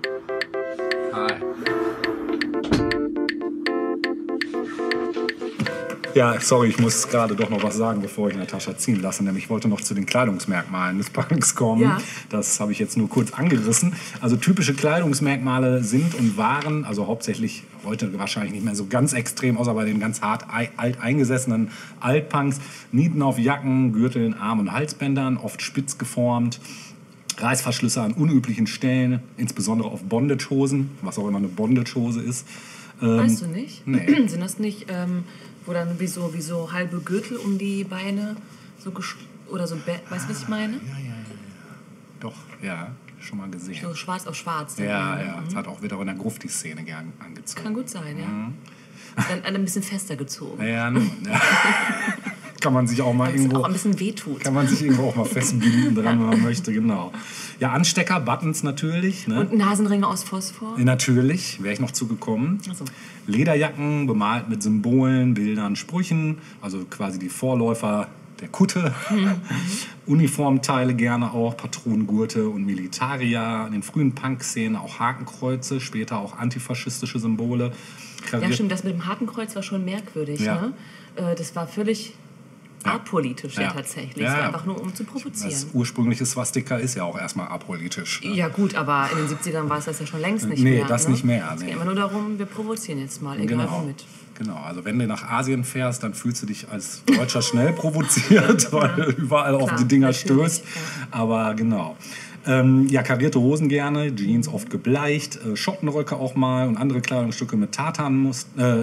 [SPEAKER 3] Ja, sorry, ich muss gerade doch noch was sagen, bevor ich Natascha ziehen lasse. Nämlich ich wollte noch zu den Kleidungsmerkmalen des Punks kommen.
[SPEAKER 2] Ja.
[SPEAKER 3] Das habe ich jetzt nur kurz angerissen. Also typische Kleidungsmerkmale sind und waren, also hauptsächlich heute wahrscheinlich nicht mehr so ganz extrem, außer bei den ganz hart alteingesessenen Altpunks. Nieten auf Jacken, Gürtel in Arm- und Halsbändern, oft spitz geformt. Reißverschlüsse an unüblichen Stellen, insbesondere auf Bondagehosen, was auch immer eine Bondagehose ist.
[SPEAKER 2] Weißt du nicht?
[SPEAKER 3] Nee.
[SPEAKER 2] Sind das nicht, wo dann wie so halbe Gürtel um die Beine so oder so, weißt du, was ich meine?
[SPEAKER 3] Ja. Doch, ja, schon mal gesehen.
[SPEAKER 2] So schwarz auf schwarz.
[SPEAKER 3] Ja. Das hat auch wieder in der Grufti-Szene gern angezogen.
[SPEAKER 2] Kann gut sein, ja. Dann ein bisschen fester gezogen.
[SPEAKER 3] Ja, nun, ja. Kann man sich auch mal
[SPEAKER 2] Weil es
[SPEAKER 3] irgendwo...
[SPEAKER 2] auch ein bisschen wehtut.
[SPEAKER 3] Kann man sich irgendwo auch mal festbinden dran, wenn man möchte, genau. Ja, Anstecker, Buttons natürlich. Ne?
[SPEAKER 2] Und Nasenringe aus Phosphor.
[SPEAKER 3] Natürlich, wäre ich noch zugekommen.
[SPEAKER 2] Ach so.
[SPEAKER 3] Lederjacken, bemalt mit Symbolen, Bildern, Sprüchen, also quasi die Vorläufer der Kutte. Uniformteile gerne auch, Patronengurte und Militaria. In den frühen Punk-Szenen auch Hakenkreuze, später auch antifaschistische Symbole.
[SPEAKER 2] Ja, stimmt, das mit dem Hakenkreuz war schon merkwürdig.
[SPEAKER 3] Ja.
[SPEAKER 2] Ne? Das war völlig apolitisch ja tatsächlich.
[SPEAKER 3] Ja.
[SPEAKER 2] Das war einfach nur, um zu provozieren.
[SPEAKER 3] Das ursprüngliche Swastika ist ja auch erstmal apolitisch. Ne?
[SPEAKER 2] Ja gut, aber in den 70ern war es das ja schon längst nicht
[SPEAKER 3] Nee,
[SPEAKER 2] mehr.
[SPEAKER 3] das
[SPEAKER 2] ne?
[SPEAKER 3] nicht mehr,
[SPEAKER 2] Es
[SPEAKER 3] nee.
[SPEAKER 2] geht immer nur darum, wir provozieren jetzt mal, egal womit.
[SPEAKER 3] Genau, also wenn du nach Asien fährst, dann fühlst du dich als Deutscher schnell provoziert, weil du überall auf die Dinger
[SPEAKER 2] natürlich,
[SPEAKER 3] stößt. Aber genau. Ja, karierte Hosen gerne, Jeans oft gebleicht, Schottenröcke auch mal und andere Kleidungsstücke mit Tartanmuster.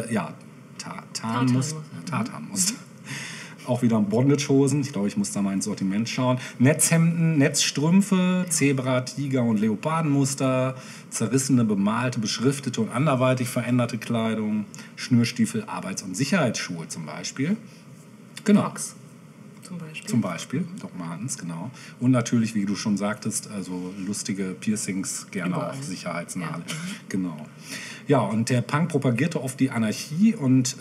[SPEAKER 3] Tartanmuster. Auch wieder Bondagehosen. Ich glaube, ich muss da mal ins Sortiment schauen. Netzhemden, Netzstrümpfe, Zebra-, Tiger- und Leopardenmuster, zerrissene, bemalte, beschriftete und anderweitig veränderte Kleidung, Schnürstiefel, Arbeits- und Sicherheitsschuhe zum Beispiel. Genau.
[SPEAKER 2] Crocs
[SPEAKER 3] Zum Beispiel, Doc Martens, genau. Und natürlich, wie du schon sagtest, also lustige Piercings, gerne
[SPEAKER 2] Überall.
[SPEAKER 3] auch Sicherheitsnadel.
[SPEAKER 2] Ja.
[SPEAKER 3] Genau. Ja, und der Punk propagierte oft die Anarchie und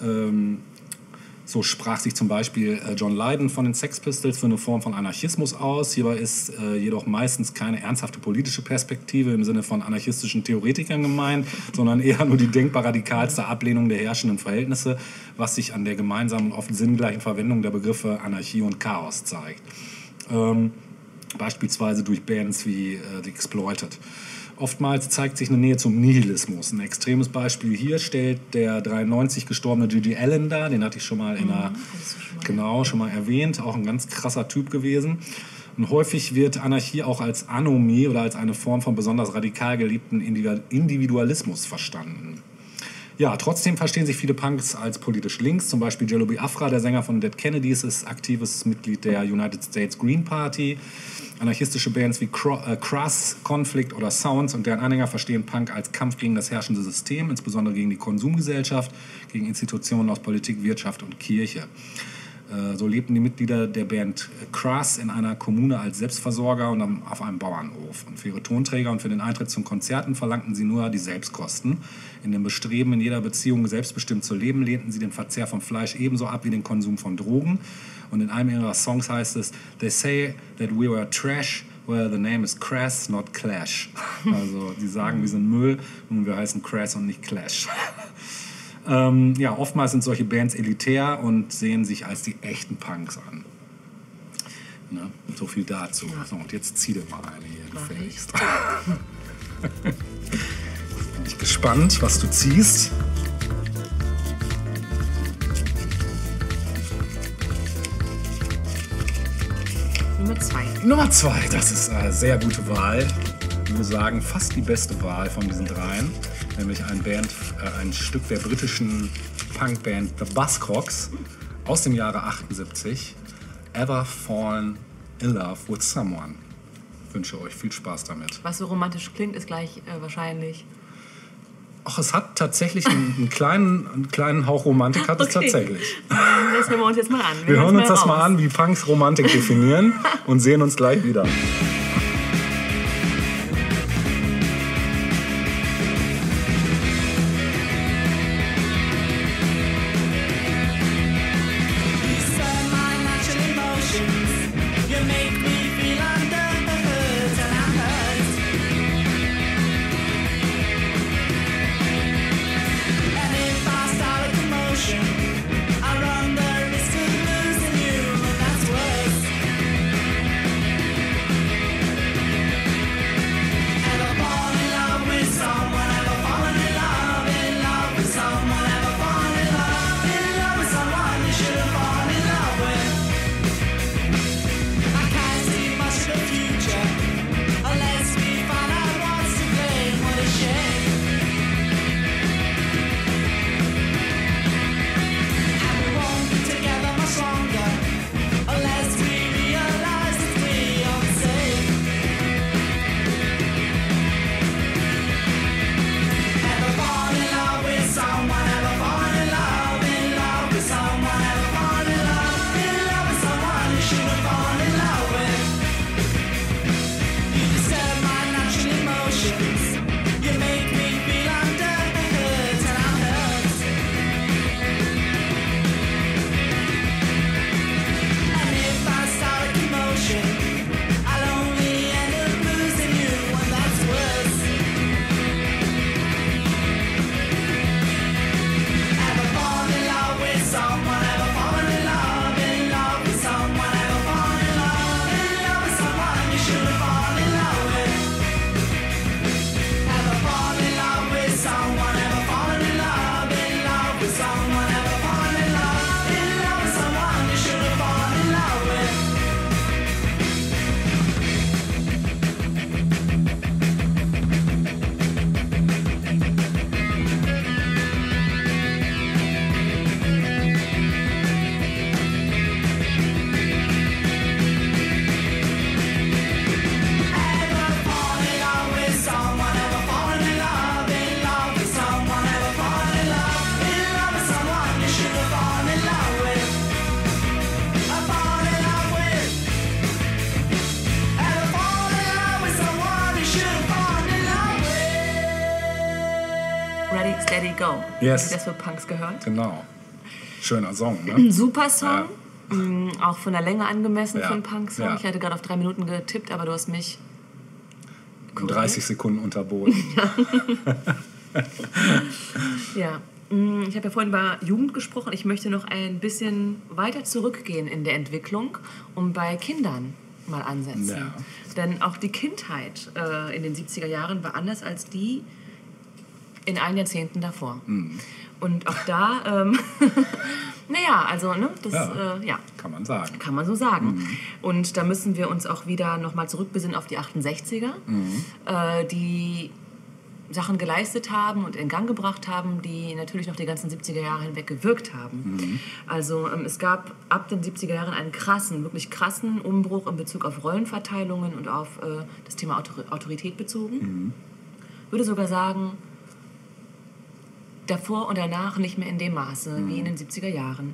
[SPEAKER 3] so sprach sich zum Beispiel John Lydon von den Sex Pistols für eine Form von Anarchismus aus. Hierbei ist jedoch meistens keine ernsthafte politische Perspektive im Sinne von anarchistischen Theoretikern gemeint, sondern eher nur die denkbar radikalste Ablehnung der herrschenden Verhältnisse, was sich an der gemeinsamen und oft sinngleichen Verwendung der Begriffe Anarchie und Chaos zeigt. Beispielsweise durch Bands wie The Exploited. Oftmals zeigt sich eine Nähe zum Nihilismus. Ein extremes Beispiel hier stellt der 93 gestorbene Gigi Allen dar. Den hatte ich schon mal schon mal erwähnt. Auch ein ganz krasser Typ gewesen. Und häufig wird Anarchie auch als Anomie oder als eine Form von besonders radikal gelebten Individualismus verstanden. Ja, trotzdem verstehen sich viele Punks als politisch links. Zum Beispiel Jello Biafra, der Sänger von Dead Kennedys, ist aktives Mitglied der United States Green Party. Anarchistische Bands wie Cruss, Conflict oder Sounds und deren Anhänger verstehen Punk als Kampf gegen das herrschende System, insbesondere gegen die Konsumgesellschaft, gegen Institutionen aus Politik, Wirtschaft und Kirche. So lebten die Mitglieder der Band Cruss in einer Kommune als Selbstversorger und auf einem Bauernhof. Und für ihre Tonträger und für den Eintritt zum Konzerten verlangten sie nur die Selbstkosten. In dem Bestreben, in jeder Beziehung selbstbestimmt zu leben, lehnten sie den Verzehr von Fleisch ebenso ab wie den Konsum von Drogen. Und in einem ihrer Songs heißt es, "They say that we were trash, well the name is Crass, not Clash." Also die sagen, wir sind Müll und wir heißen Crass und nicht Clash. Ja, oftmals sind solche Bands elitär und sehen sich als die echten Punks an. Ne? So viel dazu.
[SPEAKER 2] Ja.
[SPEAKER 3] So, und jetzt zieh dir mal eine hier,
[SPEAKER 2] Mach
[SPEAKER 3] gefälligst. Bin ich gespannt, was du ziehst. Nummer 2, das ist eine sehr gute Wahl. Ich würde sagen, fast die beste Wahl von diesen dreien. Nämlich ein Stück der britischen Punkband The Buzzcocks aus dem Jahre 78. Ever Fallen in Love with Someone. Ich wünsche euch viel Spaß damit.
[SPEAKER 2] Was so romantisch klingt, ist gleich wahrscheinlich
[SPEAKER 3] Ach, es hat tatsächlich einen kleinen Hauch Romantik, hat es
[SPEAKER 2] Okay.
[SPEAKER 3] tatsächlich.
[SPEAKER 2] Das hören wir uns jetzt mal an.
[SPEAKER 3] Wir hören uns das mal
[SPEAKER 2] raus.
[SPEAKER 3] an, wie Punks Romantik definieren und sehen uns gleich wieder.
[SPEAKER 2] Ready, Steady, Go.
[SPEAKER 3] Yes.
[SPEAKER 2] Wie das für Punks gehört.
[SPEAKER 3] Genau. Schöner Song, ne?
[SPEAKER 2] Ein super Song. Auch von der Länge angemessen
[SPEAKER 3] Ja.
[SPEAKER 2] für einen Punk-Song.
[SPEAKER 3] Ja.
[SPEAKER 2] Ich hatte gerade auf 3 Minuten getippt, aber du hast mich...
[SPEAKER 3] In 30 Sekunden unterboten.
[SPEAKER 2] Ja. Ich habe ja vorhin über Jugend gesprochen. Ich möchte noch ein bisschen weiter zurückgehen in der Entwicklung und bei Kindern mal ansetzen.
[SPEAKER 3] Ja.
[SPEAKER 2] Denn auch die Kindheit in den 70er Jahren war anders als die in allen Jahrzehnten davor. Und auch da, naja, also, ne, das, ja.
[SPEAKER 3] Kann man sagen.
[SPEAKER 2] Kann man so sagen. Und da müssen wir uns auch wieder nochmal zurückbesinnen auf die 68er, die Sachen geleistet haben und in Gang gebracht haben, die natürlich noch die ganzen 70er Jahre hinweg gewirkt haben. Also es gab ab den 70er Jahren einen krassen, wirklich krassen Umbruch in Bezug auf Rollenverteilungen und auf das Thema Autorität bezogen. Würde sogar sagen, davor und danach nicht mehr in dem Maße wie in den 70er Jahren.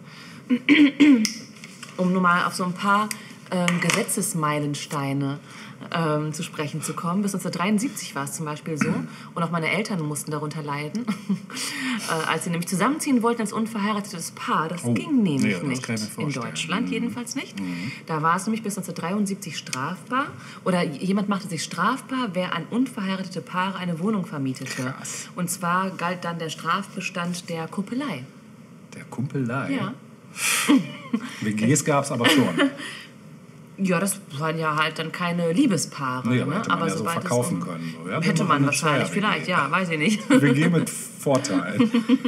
[SPEAKER 2] Um nur mal auf so ein paar Gesetzesmeilensteine zu sprechen zu kommen. Bis 1973 war es zum Beispiel so, und auch meine Eltern mussten darunter leiden, als sie nämlich zusammenziehen wollten als unverheiratetes Paar. Das ging nämlich
[SPEAKER 3] das
[SPEAKER 2] nicht
[SPEAKER 3] kann ich mir
[SPEAKER 2] in
[SPEAKER 3] vorstellen.
[SPEAKER 2] Deutschland, jedenfalls nicht. Da war es nämlich bis 1973 strafbar, oder jemand machte sich strafbar, wer an unverheiratete Paare eine Wohnung vermietete.
[SPEAKER 3] Krass.
[SPEAKER 2] Und zwar galt dann der Strafbestand der Kuppelei.
[SPEAKER 3] Der Kumpelei.
[SPEAKER 2] Ja.
[SPEAKER 3] WGs gab es aber schon.
[SPEAKER 2] Ja, das waren ja halt dann keine Liebespaare.
[SPEAKER 3] Nee, aber
[SPEAKER 2] ne?
[SPEAKER 3] hätte man ja so
[SPEAKER 2] sobald es
[SPEAKER 3] verkaufen können. So, ja, wir
[SPEAKER 2] hätte
[SPEAKER 3] machen
[SPEAKER 2] man
[SPEAKER 3] eine
[SPEAKER 2] wahrscheinlich,
[SPEAKER 3] Zweier-WG.
[SPEAKER 2] vielleicht, ja, weiß ich nicht.
[SPEAKER 3] WG mit Vorteil.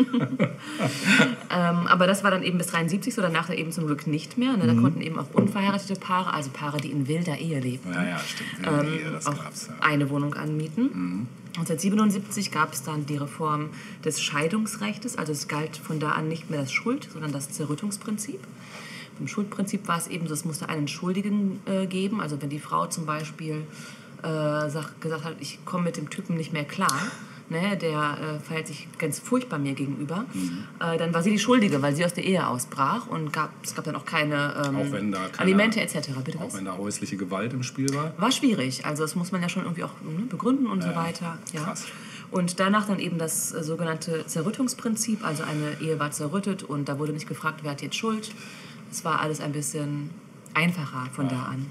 [SPEAKER 2] Aber das war dann eben bis 73 so, danach eben zum Glück nicht mehr. Ne? Da konnten eben auch unverheiratete Paare, also Paare, die in wilder Ehe lebten,
[SPEAKER 3] Ja, stimmt. Das
[SPEAKER 2] auch
[SPEAKER 3] gab's ja.
[SPEAKER 2] eine Wohnung anmieten. 1977 gab es dann die Reform des Scheidungsrechts, also es galt von da an nicht mehr das Schuld, sondern das Zerrüttungsprinzip. Im Schuldprinzip war es eben so, es musste einen Schuldigen geben, also wenn die Frau zum Beispiel gesagt hat, ich komme mit dem Typen nicht mehr klar, ne, der verhält sich ganz furchtbar mir gegenüber, dann war sie die Schuldige, weil sie aus der Ehe ausbrach und es gab dann auch keine
[SPEAKER 3] Auch wenn da
[SPEAKER 2] Alimente etc. Bitte
[SPEAKER 3] Auch
[SPEAKER 2] was?
[SPEAKER 3] wenn da häusliche Gewalt im Spiel war?
[SPEAKER 2] War schwierig, also das muss man ja schon irgendwie auch begründen und so weiter. Ja.
[SPEAKER 3] Krass.
[SPEAKER 2] Und danach dann eben das sogenannte Zerrüttungsprinzip, also eine Ehe war zerrüttet und da wurde nicht gefragt, wer hat jetzt Schuld. Es war alles ein bisschen einfacher von da an.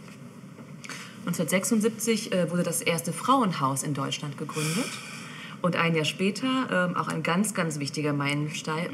[SPEAKER 2] 1976 wurde das erste Frauenhaus in Deutschland gegründet. Und ein Jahr später auch ein ganz, ganz wichtiger Meilenstein.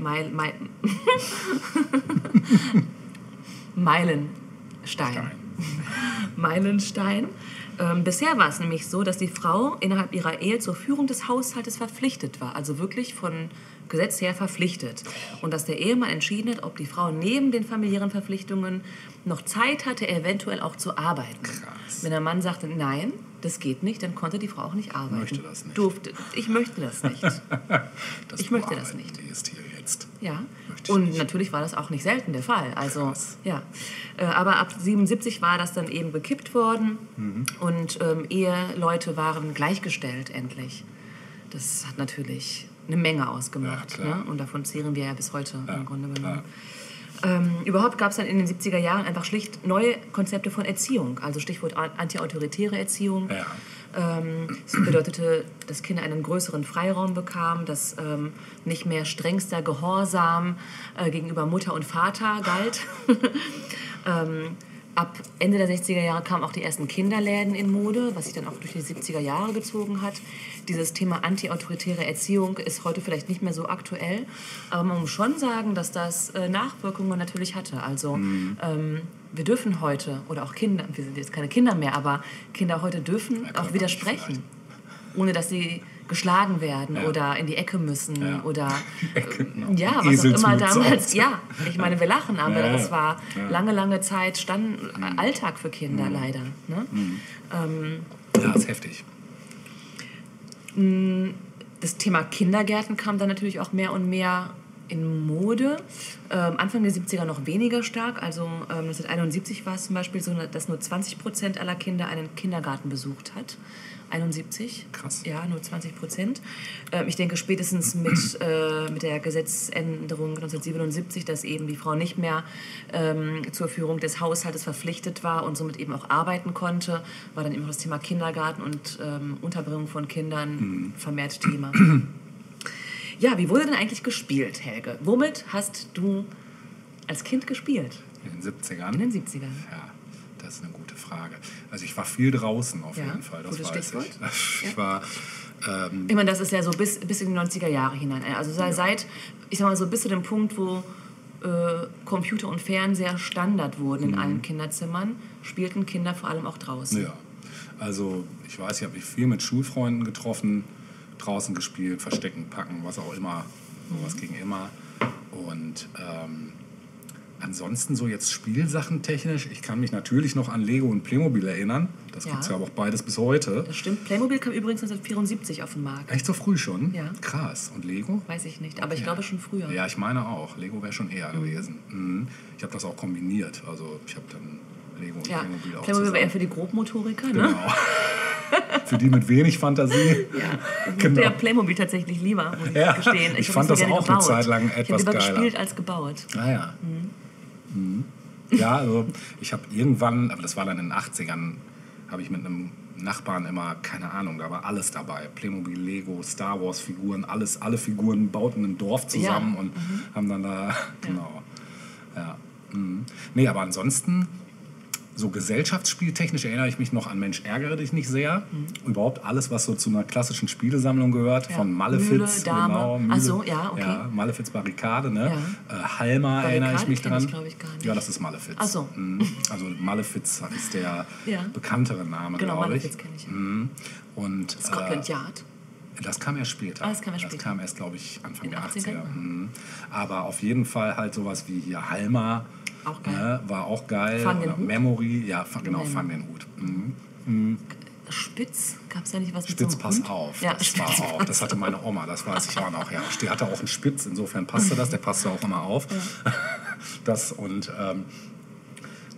[SPEAKER 2] Bisher war es nämlich so, dass die Frau innerhalb ihrer Ehe zur Führung des Haushaltes verpflichtet war. Also wirklich von Gesetz her verpflichtet. Und dass der Ehemann entschieden hat, ob die Frau neben den familiären Verpflichtungen noch Zeit hatte, eventuell auch zu arbeiten.
[SPEAKER 3] Krass.
[SPEAKER 2] Wenn der Mann sagte, nein, das geht nicht, dann konnte die Frau auch nicht arbeiten.
[SPEAKER 3] Möchte das nicht.
[SPEAKER 2] Ich möchte das nicht. Ich möchte das nicht.
[SPEAKER 3] Ist hier jetzt.
[SPEAKER 2] Ja,
[SPEAKER 3] Möchte ich
[SPEAKER 2] und
[SPEAKER 3] nicht.
[SPEAKER 2] natürlich war das auch nicht selten der Fall. Also,
[SPEAKER 3] Krass.
[SPEAKER 2] ja. Aber ab 77 war das dann eben gekippt worden und Eheleute waren gleichgestellt endlich. Das hat natürlich eine Menge ausgemacht.
[SPEAKER 3] Ja, klar.
[SPEAKER 2] Ne? Und davon zehren wir ja bis heute im Grunde genommen.
[SPEAKER 3] klar.
[SPEAKER 2] Überhaupt gab es dann in den 70er Jahren einfach schlicht neue Konzepte von Erziehung. Also Stichwort antiautoritäre Erziehung.
[SPEAKER 3] Ja.
[SPEAKER 2] Das bedeutete, dass Kinder einen größeren Freiraum bekamen, dass nicht mehr strengster Gehorsam gegenüber Mutter und Vater galt. Ab Ende der 60er Jahre kamen auch die ersten Kinderläden in Mode, was sich dann auch durch die 70er Jahre gezogen hat. Dieses Thema antiautoritäre Erziehung ist heute vielleicht nicht mehr so aktuell, aber man muss schon sagen, dass das Nachwirkungen natürlich hatte. Also wir dürfen heute, oder auch Kinder, wir sind jetzt keine Kinder mehr, aber Kinder heute dürfen auch widersprechen, ohne dass sie geschlagen werden oder in die Ecke müssen oder ja, was auch immer damals. Ja, ich meine, wir lachen, aber das war lange, lange Zeit Alltag für Kinder leider. Ne?
[SPEAKER 3] Ja, ist heftig.
[SPEAKER 2] Das Thema Kindergärten kam dann natürlich auch mehr und mehr in Mode. Anfang der 70er noch weniger stark. Also 1971 war es zum Beispiel so, dass nur 20% aller Kinder einen Kindergarten besucht hat. 71.
[SPEAKER 3] Krass.
[SPEAKER 2] Ja, nur 20%. Ich denke spätestens mit der Gesetzesänderung 1977, dass eben die Frau nicht mehr zur Führung des Haushaltes verpflichtet war und somit eben auch arbeiten konnte, war dann eben auch das Thema Kindergarten und Unterbringung von Kindern vermehrt Thema. Ja, wie wurde denn eigentlich gespielt, Helge? Womit hast du als Kind gespielt?
[SPEAKER 3] In den 70ern?
[SPEAKER 2] In den 70ern.
[SPEAKER 3] Ja, das ist eine gute Frage. Also ich war viel draußen auf jeden Fall, das
[SPEAKER 2] gutes
[SPEAKER 3] weiß
[SPEAKER 2] Stichwort.
[SPEAKER 3] ich. Ich war...
[SPEAKER 2] Ich meine, das ist ja so bis in die 90er Jahre hinein. Also seit, ich sag mal so, bis zu dem Punkt, wo Computer und Fernseher Standard wurden in allen Kinderzimmern, spielten Kinder vor allem auch draußen.
[SPEAKER 3] Ja, also ich weiß, ich habe mich viel mit Schulfreunden getroffen, draußen gespielt, Verstecken, Packen, was auch immer, sowas ging immer. Und ansonsten so jetzt Spielsachen technisch, ich kann mich natürlich noch an Lego und Playmobil erinnern. Das gibt es ja aber auch beides bis heute.
[SPEAKER 2] Das stimmt. Playmobil kam übrigens 1974 auf den Markt.
[SPEAKER 3] Echt so früh schon?
[SPEAKER 2] Ja.
[SPEAKER 3] Krass. Und Lego?
[SPEAKER 2] Weiß ich nicht, aber ich glaube schon früher.
[SPEAKER 3] Ja, ich meine auch. Lego wäre schon eher gewesen. Mhm. Ich habe das auch kombiniert. Also ich habe dann Lego und Playmobil auch
[SPEAKER 2] Playmobil war eher
[SPEAKER 3] zusammen.
[SPEAKER 2] für die Grobmotoriker, ne?
[SPEAKER 3] Genau. Für die mit wenig Fantasie.
[SPEAKER 2] Ja, ich
[SPEAKER 3] Genau.
[SPEAKER 2] mochte ja Playmobil tatsächlich lieber, muss ich gestehen.
[SPEAKER 3] Ich
[SPEAKER 2] hab
[SPEAKER 3] fand
[SPEAKER 2] nicht so
[SPEAKER 3] das
[SPEAKER 2] gerne
[SPEAKER 3] auch eine
[SPEAKER 2] gebaut.
[SPEAKER 3] Zeit lang
[SPEAKER 2] Ich habe
[SPEAKER 3] etwas
[SPEAKER 2] lieber
[SPEAKER 3] geiler.
[SPEAKER 2] gespielt als gebaut.
[SPEAKER 3] Ah ja. Mhm. Ja, also ich habe irgendwann, aber das war dann in den 80ern, habe ich mit einem Nachbarn immer, keine Ahnung, da war alles dabei. Playmobil, Lego, Star Wars Figuren, alles, alle Figuren bauten ein Dorf zusammen und haben dann da, genau. Ja. Mhm. Nee, aber ansonsten, so gesellschaftsspieltechnisch erinnere ich mich noch an Mensch, ärgere dich nicht sehr. Überhaupt alles, was so zu einer klassischen Spielesammlung gehört, von Malefiz,
[SPEAKER 2] Mühle, Dame.
[SPEAKER 3] genau. Mühle,
[SPEAKER 2] Ach so, ja, okay.
[SPEAKER 3] Ja, Malefiz Barrikade, ne?
[SPEAKER 2] Ja.
[SPEAKER 3] Halma erinnere ich mich
[SPEAKER 2] kenn
[SPEAKER 3] dran.
[SPEAKER 2] ich, glaub ich, gar nicht.
[SPEAKER 3] Ja, das ist Malefiz.
[SPEAKER 2] Ach so.
[SPEAKER 3] Mhm. Also Malefiz ist der bekanntere Name,
[SPEAKER 2] Genau,
[SPEAKER 3] glaube ich.
[SPEAKER 2] Malefiz kenne ich.
[SPEAKER 3] Mhm. Und
[SPEAKER 2] Scotland Yard.
[SPEAKER 3] das kam erst später.
[SPEAKER 2] Ah, das kam erst später.
[SPEAKER 3] Das kam erst, glaube ich, Anfang
[SPEAKER 2] In
[SPEAKER 3] der
[SPEAKER 2] 80ern?
[SPEAKER 3] 80er. Mhm. Aber auf jeden Fall halt sowas wie hier Halma.
[SPEAKER 2] Auch geil.
[SPEAKER 3] Ne, war auch geil.
[SPEAKER 2] Fang den
[SPEAKER 3] Oder
[SPEAKER 2] Hut?
[SPEAKER 3] Memory, ja, genau, Fang den Hut. Mhm.
[SPEAKER 2] Spitz, gab es da nicht was mit
[SPEAKER 3] Spitz,
[SPEAKER 2] so einem
[SPEAKER 3] pass
[SPEAKER 2] Hund?
[SPEAKER 3] auf.
[SPEAKER 2] Ja,
[SPEAKER 3] das
[SPEAKER 2] Spitz,
[SPEAKER 3] war auch. Das hatte meine Oma, das weiß ich auch noch. Ja. Die hatte auch einen Spitz, insofern passte das. Der passte auch immer auf. Das und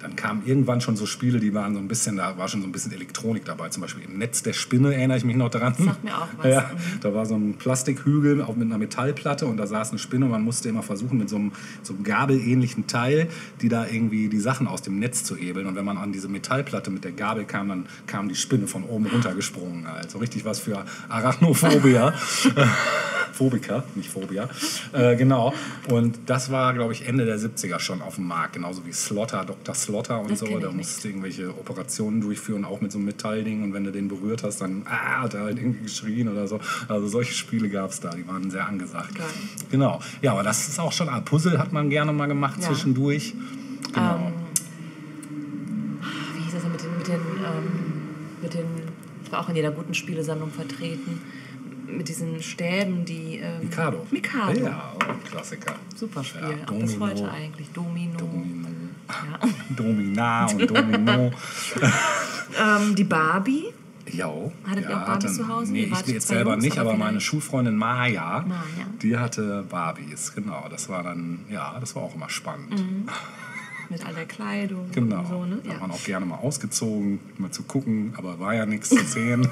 [SPEAKER 3] dann kamen irgendwann schon so Spiele, die waren so ein bisschen, da war schon so ein bisschen Elektronik dabei. Zum Beispiel im Netz der Spinne erinnere ich mich noch daran.
[SPEAKER 2] Das sagt mir auch was.
[SPEAKER 3] Ja, da war so ein Plastikhügel auch mit einer Metallplatte und da saß eine Spinne und man musste immer versuchen, mit so einem gabelähnlichen Teil, die da irgendwie die Sachen aus dem Netz zu hebeln. Und wenn man an diese Metallplatte mit der Gabel kam, dann kam die Spinne von oben runtergesprungen. Also richtig was für Arachnophobia. Phobiker, nicht Phobia. Genau. Und das war, glaube ich, Ende der 70er schon auf dem Markt. Genauso wie Slaughter, Dr. Slaughter und
[SPEAKER 2] Das
[SPEAKER 3] so.
[SPEAKER 2] kenn ich
[SPEAKER 3] Da
[SPEAKER 2] nicht.
[SPEAKER 3] musstest du irgendwelche Operationen durchführen, auch mit so einem Metallding. Und wenn du den berührt hast, dann hat er halt irgendwie geschrien oder so. Also solche Spiele gab es da. Die waren sehr angesagt.
[SPEAKER 2] Geil.
[SPEAKER 3] Genau. Ja, aber das ist auch schon... Puzzle hat man gerne mal gemacht
[SPEAKER 2] Ja.
[SPEAKER 3] zwischendurch. Genau.
[SPEAKER 2] Wie hieß das denn mit den, das war auch in jeder guten Spielesammlung vertreten, mit diesen Stäben, die...
[SPEAKER 3] Mikado.
[SPEAKER 2] Mikado.
[SPEAKER 3] Ja, Klassiker.
[SPEAKER 2] Super Spiel,
[SPEAKER 3] Ja,
[SPEAKER 2] auch bis
[SPEAKER 3] Domino.
[SPEAKER 2] heute eigentlich. Domino. Ja.
[SPEAKER 3] Domina und Domino.
[SPEAKER 2] Die Barbie.
[SPEAKER 3] Jo.
[SPEAKER 2] Hattet ihr auch Barbies zu Hause?
[SPEAKER 3] Nee,
[SPEAKER 2] Ihr wart
[SPEAKER 3] ich jetzt
[SPEAKER 2] zwei
[SPEAKER 3] selber
[SPEAKER 2] Jungs,
[SPEAKER 3] nicht,
[SPEAKER 2] aber
[SPEAKER 3] aber meine
[SPEAKER 2] vielleicht-
[SPEAKER 3] Schulfreundin Maja,
[SPEAKER 2] Maja.
[SPEAKER 3] die hatte Barbies. Genau, das war dann, ja, das war auch immer spannend.
[SPEAKER 2] Mit all der Kleidung
[SPEAKER 3] Genau,
[SPEAKER 2] und so, ne?
[SPEAKER 3] da hat
[SPEAKER 2] Ja.
[SPEAKER 3] man auch gerne mal ausgezogen, mal zu gucken, aber war ja nichts zu sehen.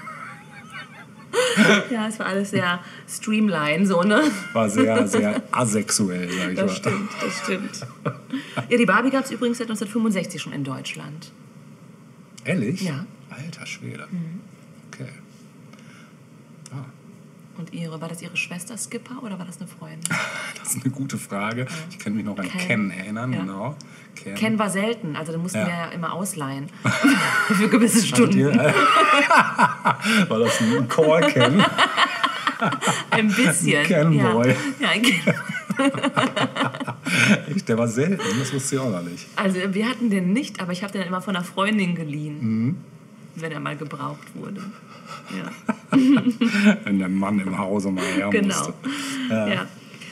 [SPEAKER 2] Ja, es war alles sehr streamline, so, ne?
[SPEAKER 3] War sehr, sehr asexuell, sag ich mal.
[SPEAKER 2] Das stimmt. Ja, die Barbie gab es übrigens seit 1965 schon in Deutschland.
[SPEAKER 3] Ehrlich?
[SPEAKER 2] Ja.
[SPEAKER 3] Alter Schwede. Okay. Ah,
[SPEAKER 2] Und war das ihre Schwester Skipper oder war das eine Freundin?
[SPEAKER 3] das ist eine gute Frage. Ich kann mich noch an
[SPEAKER 2] Ken.
[SPEAKER 3] Ken erinnern,
[SPEAKER 2] Ja.
[SPEAKER 3] genau.
[SPEAKER 2] Ken war selten, also den mussten
[SPEAKER 3] Ja.
[SPEAKER 2] wir ja immer ausleihen. Für gewisse
[SPEAKER 3] Hattet
[SPEAKER 2] Stunden.
[SPEAKER 3] ihr- War das ein Call-Ken?
[SPEAKER 2] Ein bisschen.
[SPEAKER 3] Kenboy.
[SPEAKER 2] Ja, ein Ken.
[SPEAKER 3] Echt, der war selten, das wusste ich auch noch nicht.
[SPEAKER 2] Also wir hatten den nicht, aber ich habe den dann immer von einer Freundin geliehen.
[SPEAKER 3] Mhm.
[SPEAKER 2] Wenn er mal gebraucht wurde. Ja,
[SPEAKER 3] Wenn der Mann im Hause mal her
[SPEAKER 2] genau.
[SPEAKER 3] musste.
[SPEAKER 2] Ja.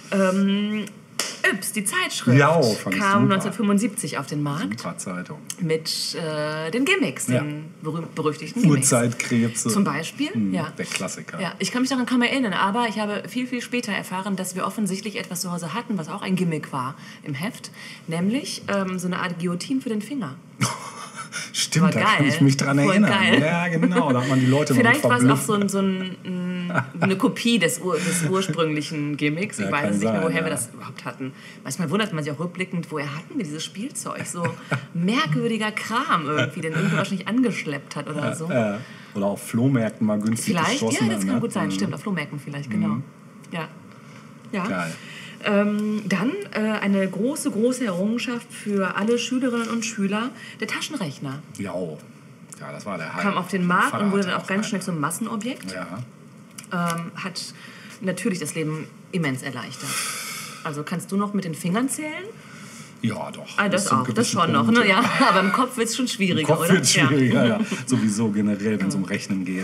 [SPEAKER 2] Yps, die Zeitschrift,
[SPEAKER 3] Ja, fand ich
[SPEAKER 2] kam
[SPEAKER 3] super.
[SPEAKER 2] 1975 auf den Markt
[SPEAKER 3] Super Zeitung.
[SPEAKER 2] mit den Gimmicks,
[SPEAKER 3] Ja.
[SPEAKER 2] den berühmt-berüchtigten Gimmicks.
[SPEAKER 3] Urzeitkrebse.
[SPEAKER 2] Zum Beispiel, ja.
[SPEAKER 3] Der Klassiker.
[SPEAKER 2] Ja, ich kann mich daran kaum erinnern, aber ich habe viel, viel später erfahren, dass wir offensichtlich etwas zu Hause hatten, was auch ein Gimmick war im Heft, nämlich so eine Art Guillotine für den Finger.
[SPEAKER 3] Stimmt,
[SPEAKER 2] War
[SPEAKER 3] da
[SPEAKER 2] geil.
[SPEAKER 3] kann ich mich dran
[SPEAKER 2] Voll
[SPEAKER 3] erinnern.
[SPEAKER 2] geil.
[SPEAKER 3] Ja, genau, da hat man die Leute
[SPEAKER 2] Vielleicht
[SPEAKER 3] noch
[SPEAKER 2] war es auch
[SPEAKER 3] verblüfft.
[SPEAKER 2] eine Kopie des ursprünglichen Gimmicks. Ich
[SPEAKER 3] Ja,
[SPEAKER 2] weiß
[SPEAKER 3] kann
[SPEAKER 2] es nicht mehr,
[SPEAKER 3] sein,
[SPEAKER 2] woher
[SPEAKER 3] ja.
[SPEAKER 2] wir das überhaupt hatten. Manchmal wundert man sich auch rückblickend, woher hatten wir dieses Spielzeug? So merkwürdiger Kram irgendwie, den irgendwer wahrscheinlich angeschleppt hat oder so.
[SPEAKER 3] Oder auf Flohmärkten mal günstig
[SPEAKER 2] Vielleicht,
[SPEAKER 3] geschossen.
[SPEAKER 2] ja, das kann
[SPEAKER 3] ne?
[SPEAKER 2] gut sein. Stimmt, auf Flohmärkten vielleicht, genau. Ja. Ja.
[SPEAKER 3] Geil.
[SPEAKER 2] Dann eine große, große Errungenschaft für alle Schülerinnen und Schüler, der Taschenrechner.
[SPEAKER 3] Ja, das war der Hype.
[SPEAKER 2] Kam auf den Markt
[SPEAKER 3] Vater
[SPEAKER 2] und wurde
[SPEAKER 3] hatte
[SPEAKER 2] dann auch ganz
[SPEAKER 3] einen.
[SPEAKER 2] schnell zum Massenobjekt.
[SPEAKER 3] Ja.
[SPEAKER 2] Hat natürlich das Leben immens erleichtert. Also kannst du noch mit den Fingern zählen?
[SPEAKER 3] Ja, doch.
[SPEAKER 2] Ah, das
[SPEAKER 3] Bis zum
[SPEAKER 2] auch, das
[SPEAKER 3] gewissen
[SPEAKER 2] schon noch.
[SPEAKER 3] Punkt,
[SPEAKER 2] Ne? Ja, aber im Kopf wird es schon schwieriger,
[SPEAKER 3] Im Kopf
[SPEAKER 2] oder?
[SPEAKER 3] wird es schwieriger, ja. Sowieso generell, wenn es um Rechnen geht.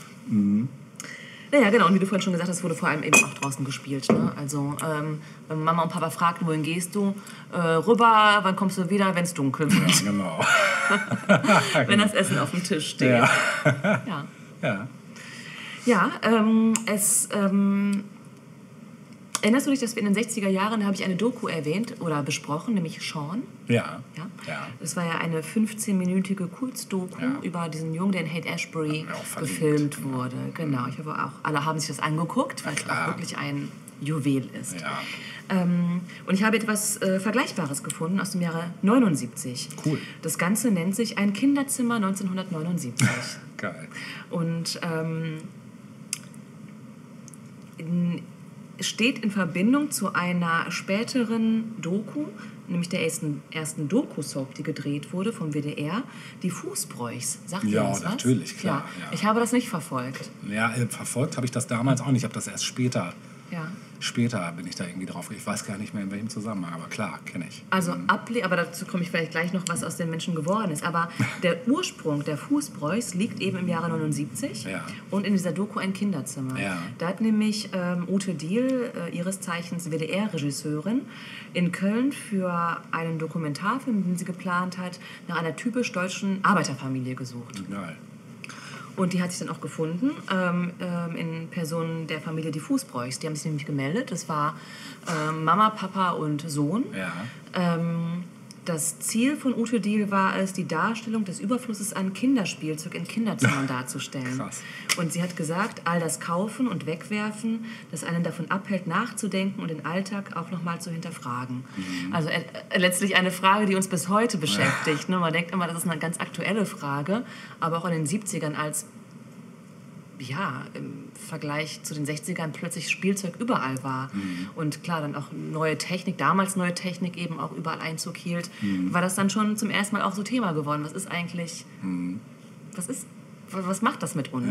[SPEAKER 2] Ja, genau. Und wie du vorhin schon gesagt hast, wurde vor allem eben auch draußen gespielt. Ne? Also, wenn Mama und Papa fragten, wohin gehst du? Rüber, wann kommst du wieder, wenn es dunkel wird?
[SPEAKER 3] Genau.
[SPEAKER 2] Wenn das Essen auf dem Tisch steht.
[SPEAKER 3] Ja.
[SPEAKER 2] Ja.
[SPEAKER 3] Ja.
[SPEAKER 2] Ja, erinnerst du dich, dass wir in den 60er Jahren, da habe ich eine Doku erwähnt oder besprochen, nämlich Sean.
[SPEAKER 3] Ja.
[SPEAKER 2] Ja?
[SPEAKER 3] Ja.
[SPEAKER 2] Das war ja eine 15-minütige Kurzdoku
[SPEAKER 3] Ja.
[SPEAKER 2] über diesen Jungen, der in Haight-Ashbury
[SPEAKER 3] Haben wir auch verlinkt.
[SPEAKER 2] gefilmt wurde. Genau, ich hoffe auch, alle haben sich das angeguckt, weil es
[SPEAKER 3] klar.
[SPEAKER 2] auch wirklich ein Juwel ist.
[SPEAKER 3] Ja.
[SPEAKER 2] Und ich habe etwas Vergleichbares gefunden aus dem Jahre 79.
[SPEAKER 3] Cool.
[SPEAKER 2] Das Ganze nennt sich Ein Kinderzimmer 1979.
[SPEAKER 3] Geil.
[SPEAKER 2] Und steht in Verbindung zu einer späteren Doku, nämlich der ersten Doku-Soap, die gedreht wurde vom WDR, die Fußbräuchs. Sagt ihr
[SPEAKER 3] Ja,
[SPEAKER 2] das was?
[SPEAKER 3] natürlich, klar,
[SPEAKER 2] Ja.
[SPEAKER 3] ja.
[SPEAKER 2] Ich habe das nicht verfolgt.
[SPEAKER 3] Ja, verfolgt habe ich das damals auch nicht. Ich habe das erst später bin ich da irgendwie drauf. Ich weiß gar nicht mehr, in welchem Zusammenhang, aber klar, kenne ich.
[SPEAKER 2] Also aber dazu komme ich vielleicht gleich noch, was aus den Menschen geworden ist. Aber der Ursprung der Fußbräuchs liegt eben im Jahre 79
[SPEAKER 3] Ja.
[SPEAKER 2] und in dieser Doku Ein Kinderzimmer.
[SPEAKER 3] Ja.
[SPEAKER 2] Da hat nämlich Ute Diehl, ihres Zeichens WDR-Regisseurin, in Köln für einen Dokumentarfilm, den sie geplant hat, nach einer typisch deutschen Arbeiterfamilie gesucht.
[SPEAKER 3] Geil.
[SPEAKER 2] Und die hat sich dann auch gefunden in Person der Familie die Fußbräuchs. Die haben sich nämlich gemeldet. Das war Mama, Papa und Sohn.
[SPEAKER 3] Ja.
[SPEAKER 2] das Ziel von Ute Diehl war es, die Darstellung des Überflusses an Kinderspielzeug in Kinderzimmern darzustellen.
[SPEAKER 3] Krass.
[SPEAKER 2] Und sie hat gesagt, all das Kaufen und Wegwerfen, das einen davon abhält, nachzudenken und den Alltag auch nochmal zu hinterfragen. Also letztlich eine Frage, die uns bis heute beschäftigt. Ne? Man denkt immer, das ist eine ganz aktuelle Frage, aber auch in den 70ern als im Vergleich zu den 60ern plötzlich Spielzeug überall war. Und klar, dann auch neue Technik, damals neue Technik eben auch überall Einzug hielt, war das dann schon zum ersten Mal auch so Thema geworden. Was ist eigentlich, was macht das mit uns?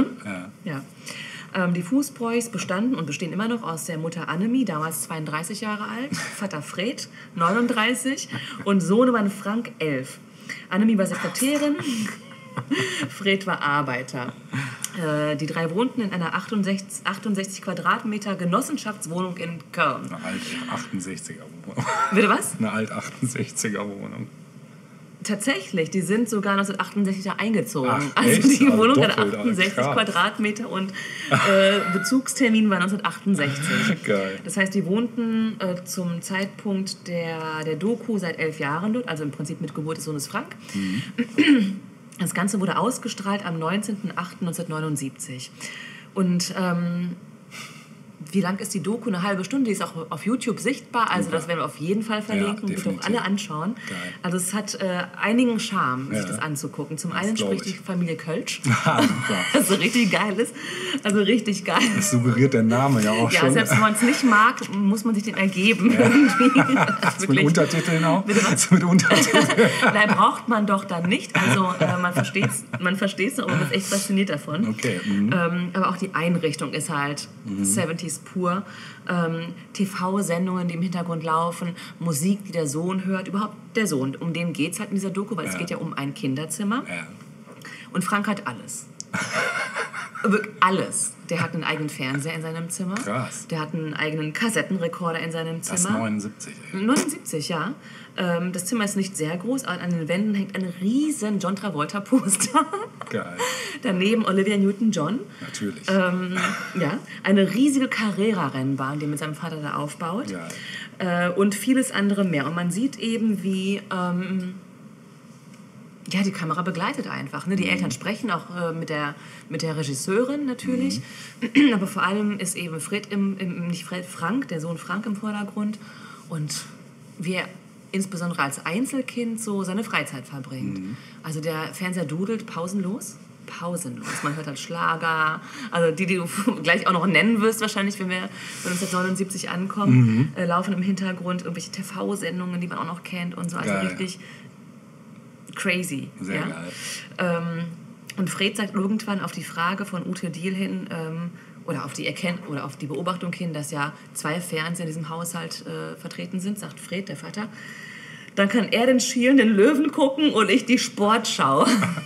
[SPEAKER 2] Die Fußbräuchs bestanden und bestehen immer noch aus der Mutter Annemie, damals 32 Jahre alt, Vater Fred, 39 und Sohnemann Frank, 11. Annemie war Sekretärin, Fred war Arbeiter. Die drei wohnten in einer 68 Quadratmeter Genossenschaftswohnung in Köln.
[SPEAKER 3] Eine Alt-68er Wohnung.
[SPEAKER 2] Bitte was?
[SPEAKER 3] Eine Alt-68er Wohnung.
[SPEAKER 2] Tatsächlich, die sind sogar 1968 da eingezogen.
[SPEAKER 3] Ach,
[SPEAKER 2] also
[SPEAKER 3] echt?
[SPEAKER 2] die
[SPEAKER 3] Also
[SPEAKER 2] Wohnung hat
[SPEAKER 3] doppelt,
[SPEAKER 2] 68
[SPEAKER 3] krass.
[SPEAKER 2] Quadratmeter und Bezugstermin war 1968.
[SPEAKER 3] Geil.
[SPEAKER 2] Das heißt, die wohnten zum Zeitpunkt der Doku seit 11 Jahren dort, also im Prinzip mit Geburt des Sohnes Frank. Das Ganze wurde ausgestrahlt am 19.08.1979. Und wie lang ist die Doku? Eine halbe Stunde. Die ist auch auf YouTube sichtbar. Also das werden wir auf jeden Fall verlinken. Bitte auch alle anschauen.
[SPEAKER 3] Geil.
[SPEAKER 2] Also es hat einigen Charme, sich das anzugucken. Zum einen
[SPEAKER 3] glaub
[SPEAKER 2] spricht die
[SPEAKER 3] ich.
[SPEAKER 2] Familie Kölsch.
[SPEAKER 3] Super.
[SPEAKER 2] Was so richtig geil ist. Also richtig geil.
[SPEAKER 3] Das suggeriert der Name ja auch
[SPEAKER 2] Ja,
[SPEAKER 3] schon.
[SPEAKER 2] selbst wenn man es nicht mag, muss man sich den ergeben. Irgendwie.
[SPEAKER 3] Hast du mit Untertiteln auch?
[SPEAKER 2] Bitte was?
[SPEAKER 3] Hast du mit Untertiteln?
[SPEAKER 2] Nein, braucht man doch dann nicht. Also man versteht's noch, aber man ist echt fasziniert davon.
[SPEAKER 3] Okay.
[SPEAKER 2] Aber auch die Einrichtung ist halt 70s pur. TV-Sendungen, die im Hintergrund laufen, Musik, die der Sohn hört. Überhaupt der Sohn, um den geht es halt in dieser Doku, weil es geht ja um ein Kinderzimmer.
[SPEAKER 3] Ja.
[SPEAKER 2] Und Frank hat alles. Wirklich alles. Der hat einen eigenen Fernseher in seinem Zimmer.
[SPEAKER 3] Krass.
[SPEAKER 2] Der hat einen eigenen Kassettenrekorder in seinem Zimmer.
[SPEAKER 3] Das ist 79, ey.
[SPEAKER 2] 79, ja. Das Zimmer ist nicht sehr groß, aber an den Wänden hängt ein riesen John Travolta-Poster.
[SPEAKER 3] Geil.
[SPEAKER 2] Daneben Olivia Newton-John.
[SPEAKER 3] Natürlich.
[SPEAKER 2] Eine riesige Carrera-Rennbahn, die mit seinem Vater da aufbaut.
[SPEAKER 3] Geil.
[SPEAKER 2] Und vieles andere mehr. Und man sieht eben, wie die Kamera begleitet einfach. Ne? Die Eltern sprechen auch mit der Regisseurin natürlich. Aber vor allem ist eben Frank, der Sohn Frank im Vordergrund. Und wie er insbesondere als Einzelkind so seine Freizeit verbringt. Also der Fernseher dudelt pausenlos. Man hört halt Schlager, also die du gleich auch noch nennen wirst wahrscheinlich, wenn wir 1979 ankommen, laufen im Hintergrund irgendwelche TV-Sendungen, die man auch noch kennt und so. Also
[SPEAKER 3] geil.
[SPEAKER 2] richtig crazy.
[SPEAKER 3] Sehr geil.
[SPEAKER 2] Und Fred sagt irgendwann auf die Frage von Ute Diehl hin, oder auf die Beobachtung hin, dass ja 2 Fernseher in diesem Haushalt vertreten sind, sagt Fred, der Vater, dann kann er den schielenden Löwen gucken und ich die Sportschau.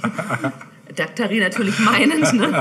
[SPEAKER 2] Daktari natürlich meinend. Ne?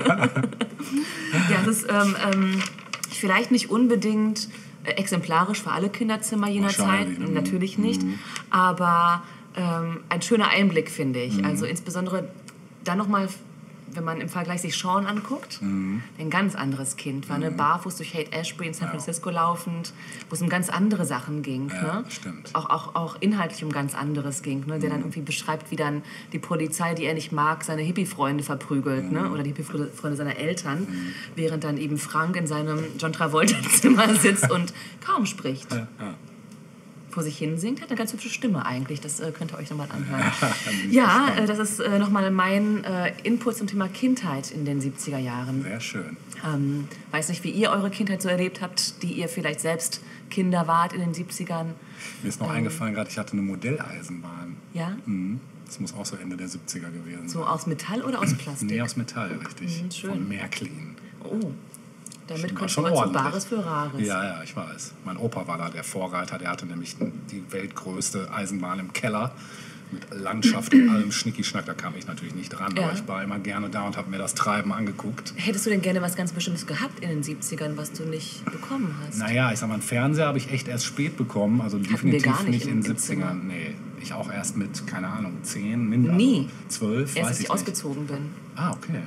[SPEAKER 2] Ja, das ist vielleicht nicht unbedingt exemplarisch für alle Kinderzimmer jener Zeit, natürlich nicht, aber ein schöner Einblick, finde ich. Also insbesondere dann nochmal, wenn man im Vergleich sich Sean anguckt, ein ganz anderes Kind war, ne? Barfuß durch Haight-Ashbury in San Francisco laufend, wo es um ganz andere Sachen ging.
[SPEAKER 3] Ja,
[SPEAKER 2] ne?
[SPEAKER 3] stimmt.
[SPEAKER 2] Auch inhaltlich um ganz anderes ging. Ne? Der dann irgendwie beschreibt, wie dann die Polizei, die er nicht mag, seine Hippie-Freunde verprügelt, ne? Oder die Hippie-Freunde seiner Eltern, während dann eben Frank in seinem John Travolta-Zimmer sitzt und kaum spricht. Vor sich hin singt, hat eine ganz hübsche Stimme eigentlich. Das könnt ihr euch nochmal anhören. Das ist nochmal mein Input zum Thema Kindheit in den 70er Jahren.
[SPEAKER 3] Sehr schön.
[SPEAKER 2] Weiß nicht, wie ihr eure Kindheit so erlebt habt, die ihr vielleicht selbst Kinder wart in den 70ern.
[SPEAKER 3] Mir ist noch eingefallen gerade, ich hatte eine Modelleisenbahn.
[SPEAKER 2] Ja?
[SPEAKER 3] Das muss auch so Ende der 70er gewesen sein.
[SPEAKER 2] So aus Metall oder aus Plastik?
[SPEAKER 3] Nee, aus Metall, richtig.
[SPEAKER 2] Schön.
[SPEAKER 3] Von Märklin.
[SPEAKER 2] Oh. Damit
[SPEAKER 3] War
[SPEAKER 2] kommt
[SPEAKER 3] schon
[SPEAKER 2] man zu
[SPEAKER 3] ordentlich.
[SPEAKER 2] Bares für Rares.
[SPEAKER 3] Ja, ich weiß. Mein Opa war da der Vorreiter. Der hatte nämlich die weltgrößte Eisenbahn im Keller mit Landschaft und allem Schnicki-Schnack. Da kam ich natürlich nicht dran,
[SPEAKER 2] Ja.
[SPEAKER 3] aber ich war immer gerne da und habe mir das Treiben angeguckt.
[SPEAKER 2] Hättest du denn gerne was ganz Bestimmtes gehabt in den 70ern, was du nicht bekommen hast?
[SPEAKER 3] Naja, ich sag mal, einen Fernseher habe ich echt erst spät bekommen. Also
[SPEAKER 2] wir
[SPEAKER 3] definitiv
[SPEAKER 2] gar nicht
[SPEAKER 3] nicht in
[SPEAKER 2] im
[SPEAKER 3] den
[SPEAKER 2] Zimmer.
[SPEAKER 3] 70ern. Nee, ich auch erst mit, keine Ahnung, 10, mindestens.
[SPEAKER 2] Nie.
[SPEAKER 3] 12,
[SPEAKER 2] Erst als
[SPEAKER 3] weiß
[SPEAKER 2] ich
[SPEAKER 3] ich nicht.
[SPEAKER 2] ausgezogen bin.
[SPEAKER 3] Ah, okay.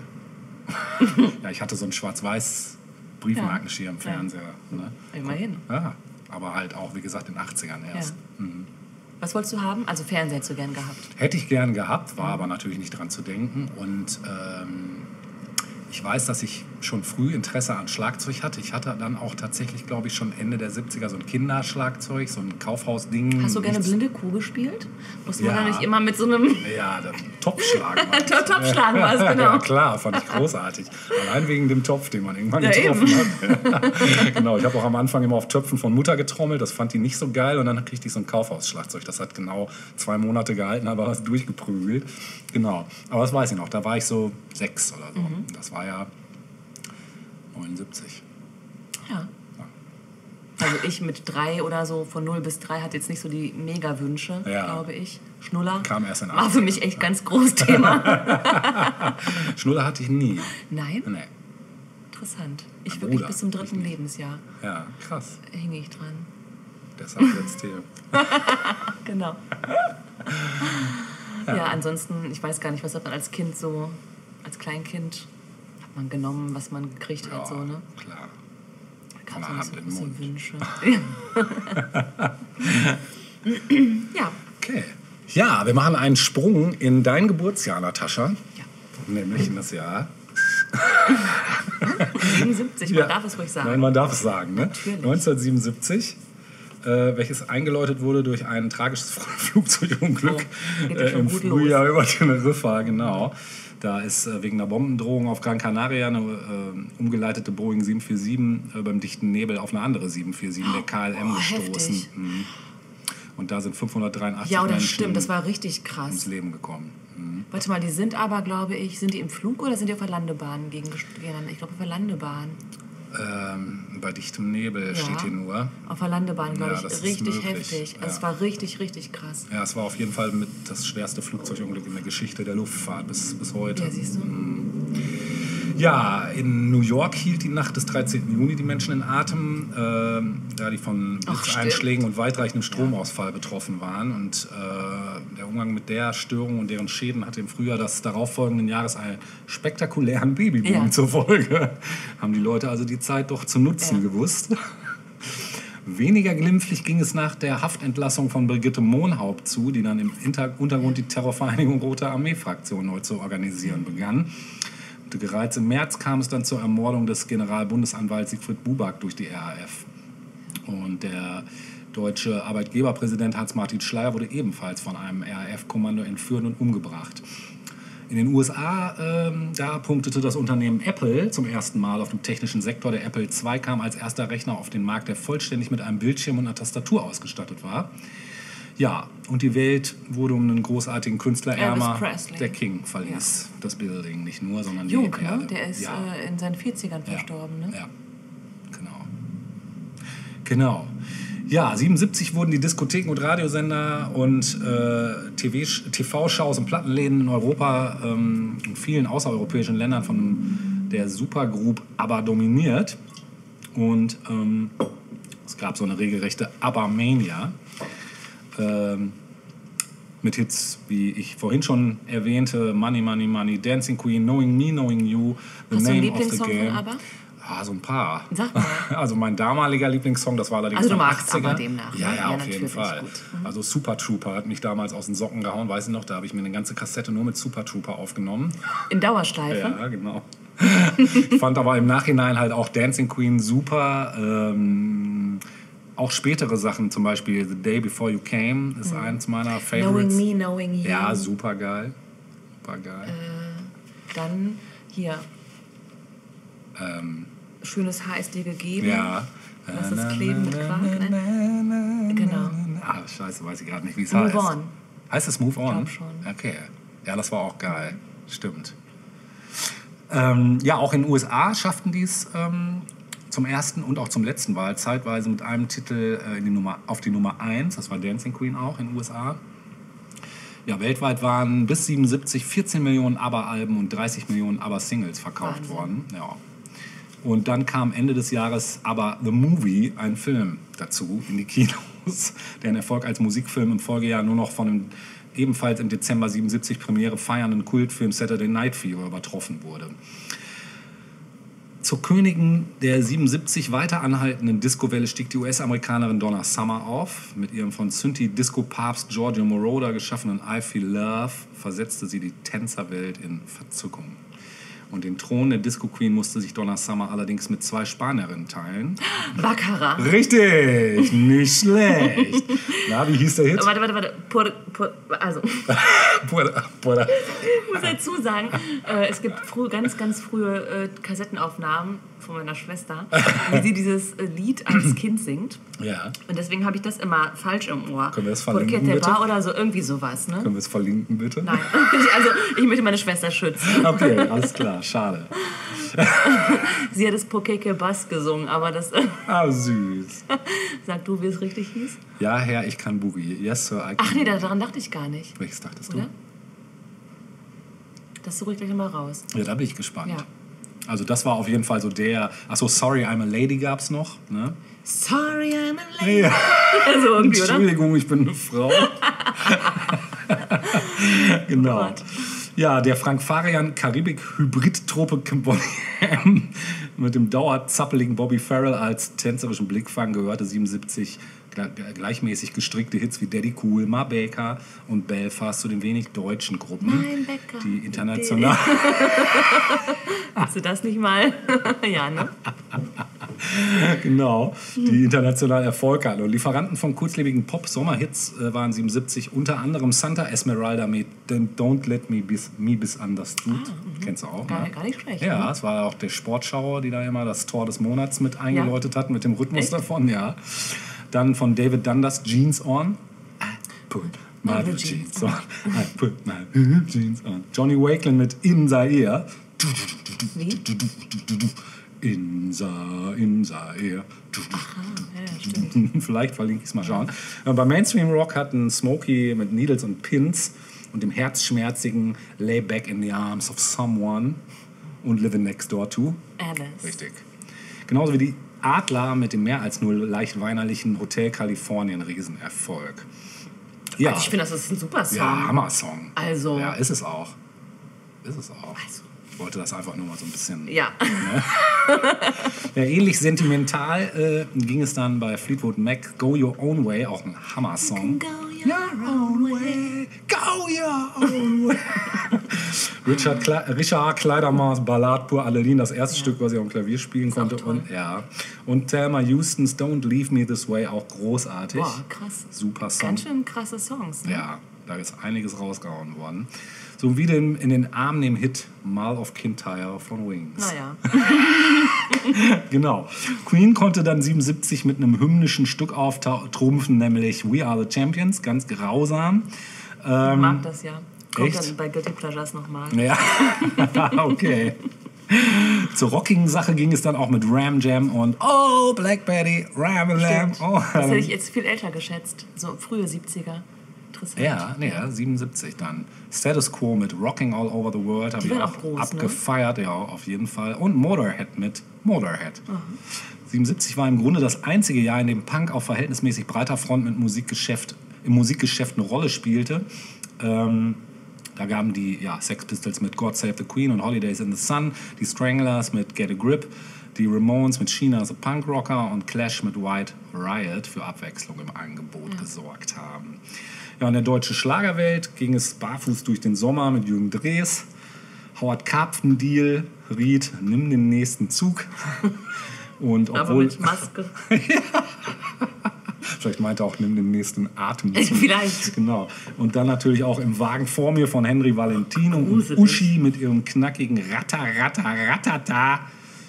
[SPEAKER 3] Ja, ich hatte so einen schwarz-weiß Briefmarkenschirm-Fernseher. Ne?
[SPEAKER 2] Immerhin.
[SPEAKER 3] Ja, aber halt auch, wie gesagt, in den 80ern erst.
[SPEAKER 2] Ja. Was wolltest du haben? Also Fernseher hättest du gern gehabt.
[SPEAKER 3] Hätte ich gern gehabt, war aber natürlich nicht dran zu denken. Und ich weiß, dass ich schon früh Interesse an Schlagzeug hatte. Ich hatte dann auch tatsächlich, glaube ich, schon Ende der 70er so ein Kinderschlagzeug, so ein Kaufhausding.
[SPEAKER 2] Hast du gerne
[SPEAKER 3] Nichts-
[SPEAKER 2] blinde Kuh gespielt? Musste man
[SPEAKER 3] Ja.
[SPEAKER 2] da nicht immer mit so einem
[SPEAKER 3] Ja, der Topfschlag war es.
[SPEAKER 2] Topfschlag war es, genau.
[SPEAKER 3] Ja, klar, fand ich großartig. Allein wegen dem Topf, den man irgendwann
[SPEAKER 2] Ja,
[SPEAKER 3] getroffen hat. Genau, ich habe auch am Anfang immer auf Töpfen von Mutter getrommelt. Das fand die nicht so geil. Und dann kriegte ich so ein Kaufhausschlagzeug. Das hat genau 2 Monate gehalten, dann war das durchgeprügelt. Genau, aber das weiß ich noch. Da war ich so 6 oder so. Das war ja 79.
[SPEAKER 2] Ja. Also ich mit 3 oder so, von 0 bis 3, hatte jetzt nicht so die Mega-Wünsche,
[SPEAKER 3] Ja.
[SPEAKER 2] glaube ich. Schnuller
[SPEAKER 3] Kam erst in
[SPEAKER 2] war für mich echt ganz großes Thema.
[SPEAKER 3] Schnuller hatte ich nie.
[SPEAKER 2] Nein?
[SPEAKER 3] Nee.
[SPEAKER 2] Interessant. Ich
[SPEAKER 3] Mein
[SPEAKER 2] wirklich
[SPEAKER 3] Bruder.
[SPEAKER 2] bis zum 3. Lebensjahr
[SPEAKER 3] Ja, krass.
[SPEAKER 2] hing ich dran.
[SPEAKER 3] Deshalb jetzt hier.
[SPEAKER 2] Genau. Ja, ansonsten, ich weiß gar nicht, was hat man als Kind so, als Kleinkind, hat man genommen, was man gekriegt hat, so, ne?
[SPEAKER 3] Klar.
[SPEAKER 2] Da
[SPEAKER 3] Von
[SPEAKER 2] gab
[SPEAKER 3] der
[SPEAKER 2] es
[SPEAKER 3] Hand
[SPEAKER 2] nicht
[SPEAKER 3] in
[SPEAKER 2] so
[SPEAKER 3] den
[SPEAKER 2] große
[SPEAKER 3] Mund.
[SPEAKER 2] Wünsche. Ja,
[SPEAKER 3] Okay. Ja, wir machen einen Sprung in dein Geburtsjahr, Natascha.
[SPEAKER 2] ja.
[SPEAKER 3] Nämlich in das Jahr.
[SPEAKER 2] 77, man darf es ruhig sagen.
[SPEAKER 3] Nein, man darf es sagen, ne?
[SPEAKER 2] Natürlich.
[SPEAKER 3] 1977. Welches eingeläutet wurde durch ein tragisches Flugzeugunglück
[SPEAKER 2] Oh, geht ja schon
[SPEAKER 3] im
[SPEAKER 2] gut
[SPEAKER 3] Frühjahr über Teneriffa, genau. Da ist wegen einer Bombendrohung auf Gran Canaria eine umgeleitete Boeing 747 beim dichten Nebel auf eine andere 747, der KLM, gestoßen.
[SPEAKER 2] heftig.
[SPEAKER 3] Mhm. Und da sind 583
[SPEAKER 2] Ja, das
[SPEAKER 3] Menschen
[SPEAKER 2] stimmt, das war richtig
[SPEAKER 3] ums
[SPEAKER 2] krass.
[SPEAKER 3] Leben gekommen. Mhm.
[SPEAKER 2] Warte mal, die sind aber, glaube ich, sind die im Flug oder sind die auf der Landebahn gegeneinander? Ich glaube, auf der Landebahn.
[SPEAKER 3] Bei dichtem Nebel steht hier nur.
[SPEAKER 2] Auf der Landebahn, glaube
[SPEAKER 3] Ja, das
[SPEAKER 2] ich.
[SPEAKER 3] ist
[SPEAKER 2] Richtig
[SPEAKER 3] möglich,
[SPEAKER 2] heftig.
[SPEAKER 3] ja.
[SPEAKER 2] Also es war richtig, richtig krass.
[SPEAKER 3] Ja, es war auf jeden Fall mit das schwerste Flugzeugunglück in der Geschichte der Luftfahrt bis heute.
[SPEAKER 2] Ja, siehst du.
[SPEAKER 3] Ja, in New York hielt die Nacht des 13. Juni die Menschen in Atem, da die von
[SPEAKER 2] Ach,
[SPEAKER 3] Blitzeinschlägen und weitreichendem Stromausfall betroffen waren. Und der Umgang mit der Störung und deren Schäden hatte im Frühjahr des darauffolgenden Jahres einen spektakulären Babyboom
[SPEAKER 2] Ja.
[SPEAKER 3] zur Folge. Haben die Leute also die Zeit doch zu nutzen gewusst. Weniger glimpflich ging es nach der Haftentlassung von Brigitte Mohnhaupt zu, die dann im Untergrund die Terrorvereinigung Rote Armee-Fraktion neu zu organisieren begann. Und bereits im März kam es dann zur Ermordung des Generalbundesanwalts Siegfried Buback durch die RAF. Und der deutsche Arbeitgeberpräsident Hans-Martin Schleyer wurde ebenfalls von einem RAF-Kommando entführt und umgebracht. In den USA, da punktete das Unternehmen Apple zum ersten Mal auf dem technischen Sektor. Der Apple II kam als erster Rechner auf den Markt, der vollständig mit einem Bildschirm und einer Tastatur ausgestattet war. Ja, und die Welt wurde um einen großartigen Künstler ärmer.
[SPEAKER 2] Presley.
[SPEAKER 3] Der King verließ das Building, nicht nur, sondern die
[SPEAKER 2] Jung,
[SPEAKER 3] Erde.
[SPEAKER 2] ne? Der ist
[SPEAKER 3] ja.
[SPEAKER 2] in seinen 40ern verstorben, ne?
[SPEAKER 3] Ja, genau. Ja, 77 wurden die Diskotheken und Radiosender und TV-Shows und Plattenläden in Europa und vielen außereuropäischen Ländern von der Supergroup ABBA dominiert. Und es gab so eine regelrechte ABBA-Mania. Mit Hits, wie ich vorhin schon erwähnte, Money, Money, Money, Dancing Queen, Knowing Me, Knowing You, The
[SPEAKER 2] Hast du einen
[SPEAKER 3] Name of the
[SPEAKER 2] Lieblingssong
[SPEAKER 3] Game.
[SPEAKER 2] von ABBA?
[SPEAKER 3] Ah, so ein paar.
[SPEAKER 2] Sag mal.
[SPEAKER 3] Also mein damaliger Lieblingssong, das war allerdings
[SPEAKER 2] Also du
[SPEAKER 3] der
[SPEAKER 2] magst
[SPEAKER 3] 80er.
[SPEAKER 2] ABBA demnach, ne?
[SPEAKER 3] Ja,
[SPEAKER 2] Ja,
[SPEAKER 3] auf jeden
[SPEAKER 2] natürlich,
[SPEAKER 3] Fall.
[SPEAKER 2] gut.
[SPEAKER 3] Also Super Trooper hat mich damals aus den Socken gehauen, weiß ich noch, da habe ich mir eine ganze Kassette nur mit Super Trooper aufgenommen.
[SPEAKER 2] In Dauerschleife?
[SPEAKER 3] Ja, genau. Ich fand aber im Nachhinein halt auch Dancing Queen super. Auch spätere Sachen, zum Beispiel The Day Before You Came, ist eins meiner Favorites.
[SPEAKER 2] Knowing Me, Knowing You.
[SPEAKER 3] Ja, super geil. Super geil.
[SPEAKER 2] Dann hier, schönes Haar ist dir gegeben.
[SPEAKER 3] Ja.
[SPEAKER 2] Lass es kleben mit Quark, ne? Genau.
[SPEAKER 3] Ah, scheiße, weiß ich gerade nicht, wie es
[SPEAKER 2] Move
[SPEAKER 3] heißt.
[SPEAKER 2] On.
[SPEAKER 3] Heißt es Move On?
[SPEAKER 2] Ich glaub schon.
[SPEAKER 3] Okay. Ja, das war auch geil. Stimmt. Ja, auch in den USA schafften die es zum ersten und auch zum letzten Mal zeitweise mit einem Titel auf die Nummer 1. Das war Dancing Queen auch in den USA. Ja, weltweit waren bis 77 14 Millionen ABBA-Alben und 30 Millionen ABBA-Singles verkauft
[SPEAKER 2] Wahnsinn.
[SPEAKER 3] worden. Ja. Und dann kam Ende des Jahres ABBA The Movie, ein Film dazu, in die Kinos, deren Erfolg als Musikfilm im Folgejahr nur noch von dem ebenfalls im Dezember 77 Premiere feiernden Kultfilm Saturday Night Fever übertroffen wurde. Zur Königin der 77 weiter anhaltenden Disco-Welle stieg die US-Amerikanerin Donna Summer auf. Mit ihrem von Synthie-Disco-Papst Giorgio Moroder geschaffenen I Feel Love versetzte sie die Tänzerwelt in Verzückung. Und den Thron der Disco-Queen musste sich Donna Summer allerdings mit 2 Spanierinnen teilen.
[SPEAKER 2] Baccarat.
[SPEAKER 3] Richtig, nicht schlecht. Na, wie hieß der Hit?
[SPEAKER 2] Warte. Also,
[SPEAKER 3] Puerta.
[SPEAKER 2] ich muss dazu sagen, es gibt ganz frühe Kassettenaufnahmen von meiner Schwester, wie sie dieses Lied als Kind singt.
[SPEAKER 3] Ja.
[SPEAKER 2] Und deswegen habe ich das immer falsch im Ohr.
[SPEAKER 3] Können wir das verlinken,
[SPEAKER 2] Porque te
[SPEAKER 3] bitte?
[SPEAKER 2] va oder so, irgendwie sowas, ne?
[SPEAKER 3] Können wir es verlinken, bitte?
[SPEAKER 2] Nein, also ich möchte meine Schwester schützen.
[SPEAKER 3] Okay, alles klar, schade.
[SPEAKER 2] Sie hat das Pokeke Bass gesungen, aber das...
[SPEAKER 3] Ah, süß.
[SPEAKER 2] Sag du, wie es richtig hieß?
[SPEAKER 3] Ja, Herr, ich kann Boogie. Yes, Sir, I can.
[SPEAKER 2] Ach nee, daran dachte ich gar nicht.
[SPEAKER 3] Welches dachtest
[SPEAKER 2] Oder?
[SPEAKER 3] du?
[SPEAKER 2] Das suche ich gleich nochmal raus.
[SPEAKER 3] Ja, da bin ich gespannt.
[SPEAKER 2] Ja.
[SPEAKER 3] Also das war auf jeden Fall so der... Achso, Sorry, I'm a Lady gab's noch. Ne?
[SPEAKER 2] Sorry, I'm a lady.
[SPEAKER 3] Ja.
[SPEAKER 2] So irgendwie, oder?
[SPEAKER 3] Entschuldigung, ich bin eine Frau. Genau.
[SPEAKER 2] Oh Gott.
[SPEAKER 3] Ja, der Frank Farian Karibik-Hybrid-Truppe Bonnie mit dem dauerzappeligen Bobby Farrell als tänzerischen Blickfang gehörte 77 gleichmäßig gestrickte Hits wie Daddy Cool, Ma Baker und Belfast zu den wenig deutschen Gruppen,
[SPEAKER 2] Mein Bäcker.
[SPEAKER 3] die international...
[SPEAKER 2] Hast du das nicht mal? Ja, ne?
[SPEAKER 3] Genau, die international Erfolg hatten. Und Lieferanten von kurzlebigen Pop-Sommerhits waren 77 unter anderem Santa Esmeralda mit Don't Let Me Be Understood. Kennst du auch, ne?
[SPEAKER 2] Gar nicht schlecht.
[SPEAKER 3] Ja,
[SPEAKER 2] Ne?
[SPEAKER 3] es war auch der Sportschauer, die da immer das Tor des Monats mit eingeläutet hat, mit dem Rhythmus
[SPEAKER 2] Echt?
[SPEAKER 3] davon, ja. Dann von David Dundas Jeans On. I put my blue jeans on. I put my blue jeans on. Johnny Wakelin mit In Zaire.
[SPEAKER 2] Wie?
[SPEAKER 3] In Zaire.
[SPEAKER 2] Ja, stimmt.
[SPEAKER 3] Vielleicht verlinke ich es mal schauen. Bei Mainstream Rock hatten Smokey mit Needles und Pins und dem herzschmerzigen Lay Back in the Arms of Someone und Living Next Door to.
[SPEAKER 2] Alice.
[SPEAKER 3] Richtig. Genauso wie die Adler mit dem mehr als nur leicht weinerlichen Hotel Kalifornien Riesenerfolg. Ja,
[SPEAKER 2] Also ich finde, das ist ein super Song.
[SPEAKER 3] ja, Hammer-Song.
[SPEAKER 2] Also-
[SPEAKER 3] Ja, ist es auch. Ist es auch.
[SPEAKER 2] Also.
[SPEAKER 3] Ich wollte das einfach nur mal so ein bisschen...
[SPEAKER 2] Ja.
[SPEAKER 3] Ja, ähnlich sentimental ging es dann bei Fleetwood Mac, Go Your Own Way, auch ein Hammer-Song.
[SPEAKER 2] Go your own way.
[SPEAKER 3] Go your own way. Richard Kleidermans Ballade pour Adeline, das erste Stück, was ich auf dem Klavier spielen konnte.
[SPEAKER 2] auch toll.
[SPEAKER 3] Und Thelma Houstons Don't Leave Me This Way, auch großartig.
[SPEAKER 2] Boah, krass.
[SPEAKER 3] Super Song.
[SPEAKER 2] Ganz schön krasse Songs. Ne?
[SPEAKER 3] Ja, da ist einiges rausgehauen worden. So wie in den Armen dem Hit Mile of Kintyre von Wings.
[SPEAKER 2] Naja.
[SPEAKER 3] Genau. Queen konnte dann 77 mit einem hymnischen Stück auftrumpfen, nämlich We Are the Champions, ganz grausam.
[SPEAKER 2] Ich mag das ja. Kommt
[SPEAKER 3] echt?
[SPEAKER 2] dann bei Guilty Pleasures nochmal.
[SPEAKER 3] Ja, okay. Zur rockigen Sache ging es dann auch mit Ram Jam und Oh, Black Betty, Ram and Lam.
[SPEAKER 2] Stimmt.
[SPEAKER 3] Oh,
[SPEAKER 2] Das hätte ich jetzt viel älter geschätzt. So frühe 70er. Interessant.
[SPEAKER 3] ja, 77 dann. Status Quo mit Rocking All Over the World habe
[SPEAKER 2] Die
[SPEAKER 3] ich
[SPEAKER 2] waren
[SPEAKER 3] auch
[SPEAKER 2] auch groß,
[SPEAKER 3] abgefeiert, ja, auf jeden Fall. Und Motorhead mit Motorhead. 77 war im Grunde das einzige Jahr, in dem Punk auf verhältnismäßig breiter Front im Musikgeschäft eine Rolle spielte. Da gaben die Sex Pistols mit God Save the Queen und Holidays in the Sun, die Stranglers mit Get a Grip, die Ramones mit Sheena the Punk Rocker und Clash mit White Riot für Abwechslung im Angebot gesorgt haben. Ja, in der deutschen Schlagerwelt ging es barfuß durch den Sommer mit Jürgen Drees, Howard Karpfendiel riet, nimm den nächsten Zug. Und
[SPEAKER 2] Aber
[SPEAKER 3] obwohl,
[SPEAKER 2] mit Maske.
[SPEAKER 3] vielleicht meinte er auch, nimm den nächsten Atemzug.
[SPEAKER 2] Vielleicht.
[SPEAKER 3] Genau. Und dann natürlich auch Im Wagen vor mir von Henry Valentino und
[SPEAKER 2] Gruselig.
[SPEAKER 3] Uschi mit ihrem knackigen Ratata.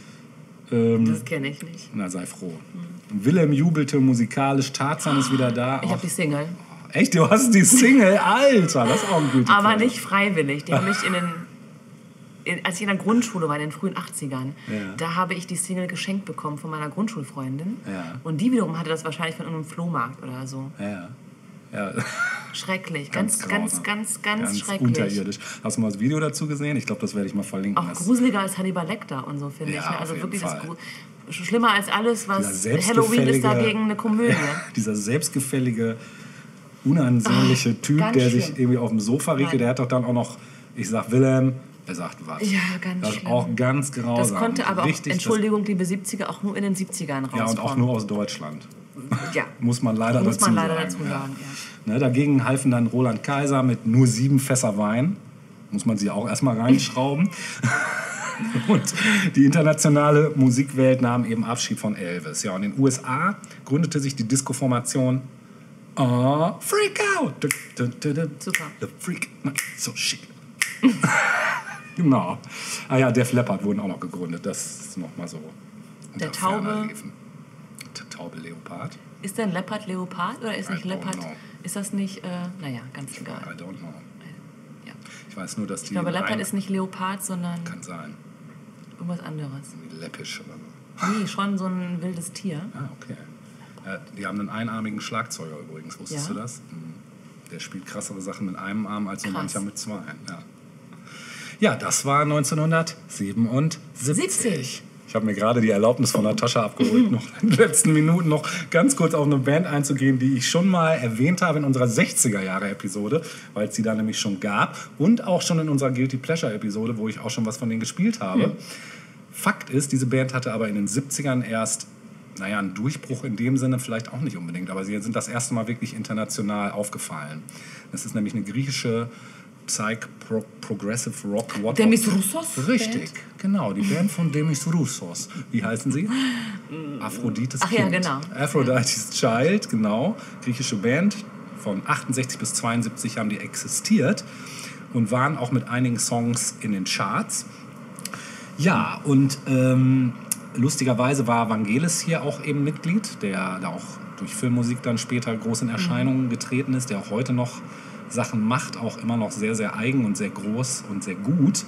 [SPEAKER 2] Das kenne ich nicht.
[SPEAKER 3] Na, sei froh. Willem jubelte musikalisch, Tarzan ist wieder da.
[SPEAKER 2] Ich habe die Single.
[SPEAKER 3] Echt, du hast die Single? Alter, das ist auch ein guter
[SPEAKER 2] Aber nicht freiwillig. Die habe ich als ich in der Grundschule war, in den frühen 80ern,
[SPEAKER 3] Ja.
[SPEAKER 2] da habe ich die Single geschenkt bekommen von meiner Grundschulfreundin.
[SPEAKER 3] Ja.
[SPEAKER 2] Und die wiederum hatte das wahrscheinlich von einem Flohmarkt oder so.
[SPEAKER 3] Ja,
[SPEAKER 2] Schrecklich.
[SPEAKER 3] grausam.
[SPEAKER 2] Ganz schrecklich.
[SPEAKER 3] unterirdisch. Hast du mal das Video dazu gesehen? Ich glaube, das werde ich mal verlinken.
[SPEAKER 2] Auch
[SPEAKER 3] Das-
[SPEAKER 2] gruseliger als Hannibal Lecter und so, finde
[SPEAKER 3] Ja,
[SPEAKER 2] ich. Ne?
[SPEAKER 3] auf
[SPEAKER 2] Also
[SPEAKER 3] jeden
[SPEAKER 2] wirklich
[SPEAKER 3] Fall.
[SPEAKER 2] schlimmer als alles, was
[SPEAKER 3] Dieser
[SPEAKER 2] Halloween ist
[SPEAKER 3] selbstgefällige-
[SPEAKER 2] dagegen eine Komödie.
[SPEAKER 3] Dieser selbstgefällige, unansehnliche Typ,
[SPEAKER 2] ganz
[SPEAKER 3] der sich
[SPEAKER 2] schlimm.
[SPEAKER 3] irgendwie auf dem Sofa regelt,
[SPEAKER 2] Nein.
[SPEAKER 3] der hat doch dann auch noch, ich sag Willem, Er sagt was.
[SPEAKER 2] Ja, ganz
[SPEAKER 3] Das ist
[SPEAKER 2] schlimm.
[SPEAKER 3] auch ganz grausam.
[SPEAKER 2] Das konnte aber auch,
[SPEAKER 3] Richtig,
[SPEAKER 2] Entschuldigung, liebe 70er, auch nur in den 70ern rauskommen.
[SPEAKER 3] Ja, und auch nur aus Deutschland.
[SPEAKER 2] Ja.
[SPEAKER 3] Muss man leider
[SPEAKER 2] Muss
[SPEAKER 3] dazu
[SPEAKER 2] man leider
[SPEAKER 3] sagen.
[SPEAKER 2] dazu sagen, ja.
[SPEAKER 3] Ne, dagegen halfen dann Roland Kaiser mit nur 7 Fässer Wein. Muss man sie auch erstmal reinschrauben. Und die internationale Musikwelt nahm eben Abschied von Elvis. Ja, und in den USA gründete sich die Disco-Formation Freak Out.
[SPEAKER 2] Super.
[SPEAKER 3] The Freak, so schick. Genau. Ah ja, Def Leppard wurden auch noch gegründet. Das ist noch mal so.
[SPEAKER 2] Der
[SPEAKER 3] unter ferner
[SPEAKER 2] Taube.
[SPEAKER 3] Liefen. Der Taube Leopard.
[SPEAKER 2] Ist denn Leopard Leopard oder ist nicht
[SPEAKER 3] I don't
[SPEAKER 2] Leopard?
[SPEAKER 3] know.
[SPEAKER 2] Ist das nicht, naja, ganz
[SPEAKER 3] I
[SPEAKER 2] egal.
[SPEAKER 3] don't know.
[SPEAKER 2] Ja.
[SPEAKER 3] Ich weiß nur, dass die.
[SPEAKER 2] Ich glaube, Leopard
[SPEAKER 3] ein-
[SPEAKER 2] ist nicht Leopard, sondern
[SPEAKER 3] Kann sein.
[SPEAKER 2] irgendwas anderes.
[SPEAKER 3] Wie läppisch oder so.
[SPEAKER 2] Nee, schon so ein wildes Tier.
[SPEAKER 3] Ah, okay. Die haben einen einarmigen Schlagzeuger übrigens. Wusstest
[SPEAKER 2] Ja?
[SPEAKER 3] du das? Der spielt krassere Sachen mit einem Arm als so
[SPEAKER 2] Krass.
[SPEAKER 3] mancher mit 2. Ja, das war 1977.
[SPEAKER 2] 70.
[SPEAKER 3] Ich habe mir gerade die Erlaubnis von Natascha abgeholt, noch in den letzten Minuten noch ganz kurz auf eine Band einzugehen, die ich schon mal erwähnt habe in unserer 60er-Jahre-Episode, weil es sie da nämlich schon gab und auch schon in unserer Guilty Pleasure-Episode, wo ich auch schon was von denen gespielt habe. Fakt ist, diese Band hatte aber in den 70ern erst, naja, einen Durchbruch in dem Sinne vielleicht auch nicht unbedingt, aber sie sind das erste Mal wirklich international aufgefallen. Das ist nämlich eine griechische Progressive Rock.
[SPEAKER 2] Demis Roussos
[SPEAKER 3] Richtig, genau, die Band von Demis Roussos. Wie heißen sie? Aphrodite's
[SPEAKER 2] Ach
[SPEAKER 3] Kind.
[SPEAKER 2] ja, genau.
[SPEAKER 3] Aphrodite's Child, genau. Griechische Band. Von 68 bis 72 haben die existiert und waren auch mit einigen Songs in den Charts. Ja, und lustigerweise war Vangelis hier auch eben Mitglied, der da auch durch Filmmusik dann später groß in Erscheinung getreten ist, der auch heute noch Sachen macht, auch immer noch sehr, sehr eigen und sehr groß und sehr gut.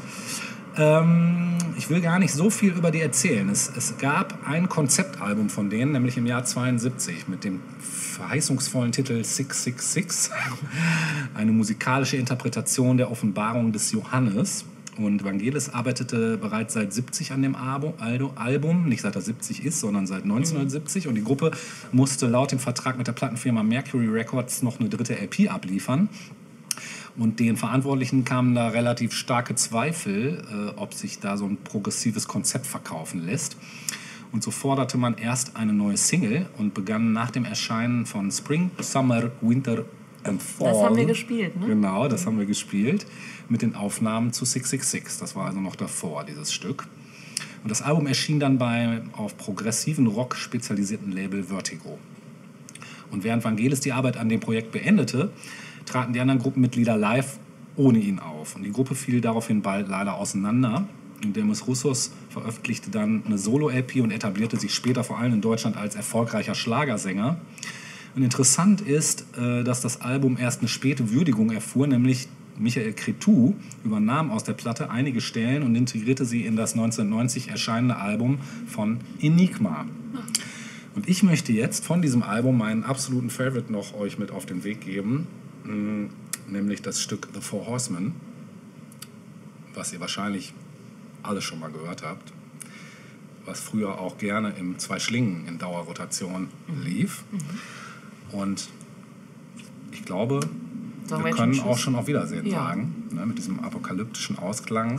[SPEAKER 3] Ich will gar nicht so viel über die erzählen. Es gab ein Konzeptalbum von denen, nämlich im Jahr 72 mit dem verheißungsvollen Titel 666. Eine musikalische Interpretation der Offenbarung des Johannes. Und Vangelis arbeitete bereits seit 70 an dem Album, nicht seit er 70 ist, sondern seit 1970. Und die Gruppe musste laut dem Vertrag mit der Plattenfirma Mercury Records noch eine dritte LP abliefern. Und den Verantwortlichen kamen da relativ starke Zweifel, ob sich da so ein progressives Konzept verkaufen lässt. Und so forderte man erst eine neue Single und begann nach dem Erscheinen von Spring, Summer, Winter and Fall.
[SPEAKER 2] Das haben wir gespielt, ne?
[SPEAKER 3] Genau, das haben wir gespielt mit den Aufnahmen zu 666. Das war also noch davor, dieses Stück. Und das Album erschien dann auf progressiven Rock spezialisierten Label Vertigo. Und während Vangelis die Arbeit an dem Projekt beendete, traten die anderen Gruppenmitglieder live ohne ihn auf. Und die Gruppe fiel daraufhin bald leider auseinander. Und Demis Roussos veröffentlichte dann eine Solo-LP und etablierte sich später vor allem in Deutschland als erfolgreicher Schlagersänger. Und interessant ist, dass das Album erst eine späte Würdigung erfuhr, nämlich Michael Cretu übernahm aus der Platte einige Stellen und integrierte sie in das 1990 erscheinende Album von Enigma. Und ich möchte jetzt von diesem Album meinen absoluten Favorite noch euch mit auf den Weg geben, nämlich das Stück The Four Horsemen, was ihr wahrscheinlich alle schon mal gehört habt, was früher auch gerne im Zwei Schlingen in Dauerrotation lief. Und ich glaube,
[SPEAKER 2] Sagen
[SPEAKER 3] wir
[SPEAKER 2] wir
[SPEAKER 3] können
[SPEAKER 2] jetzt schon
[SPEAKER 3] auch
[SPEAKER 2] Tschüss?
[SPEAKER 3] schon auf Wiedersehen
[SPEAKER 2] Ja.
[SPEAKER 3] sagen, ne, mit diesem apokalyptischen Ausklang.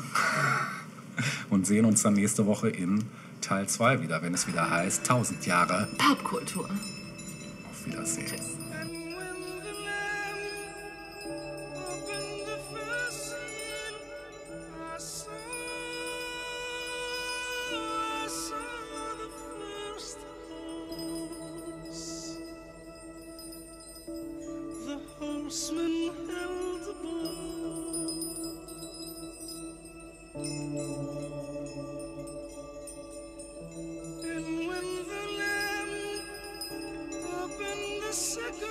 [SPEAKER 3] Und sehen uns dann nächste Woche in Teil 2 wieder, wenn es wieder heißt 1000 Jahre
[SPEAKER 2] Popkultur.
[SPEAKER 3] auf Wiedersehen.
[SPEAKER 2] Tschüss.
[SPEAKER 4] The horseman held the bow. And when the lamb opened the second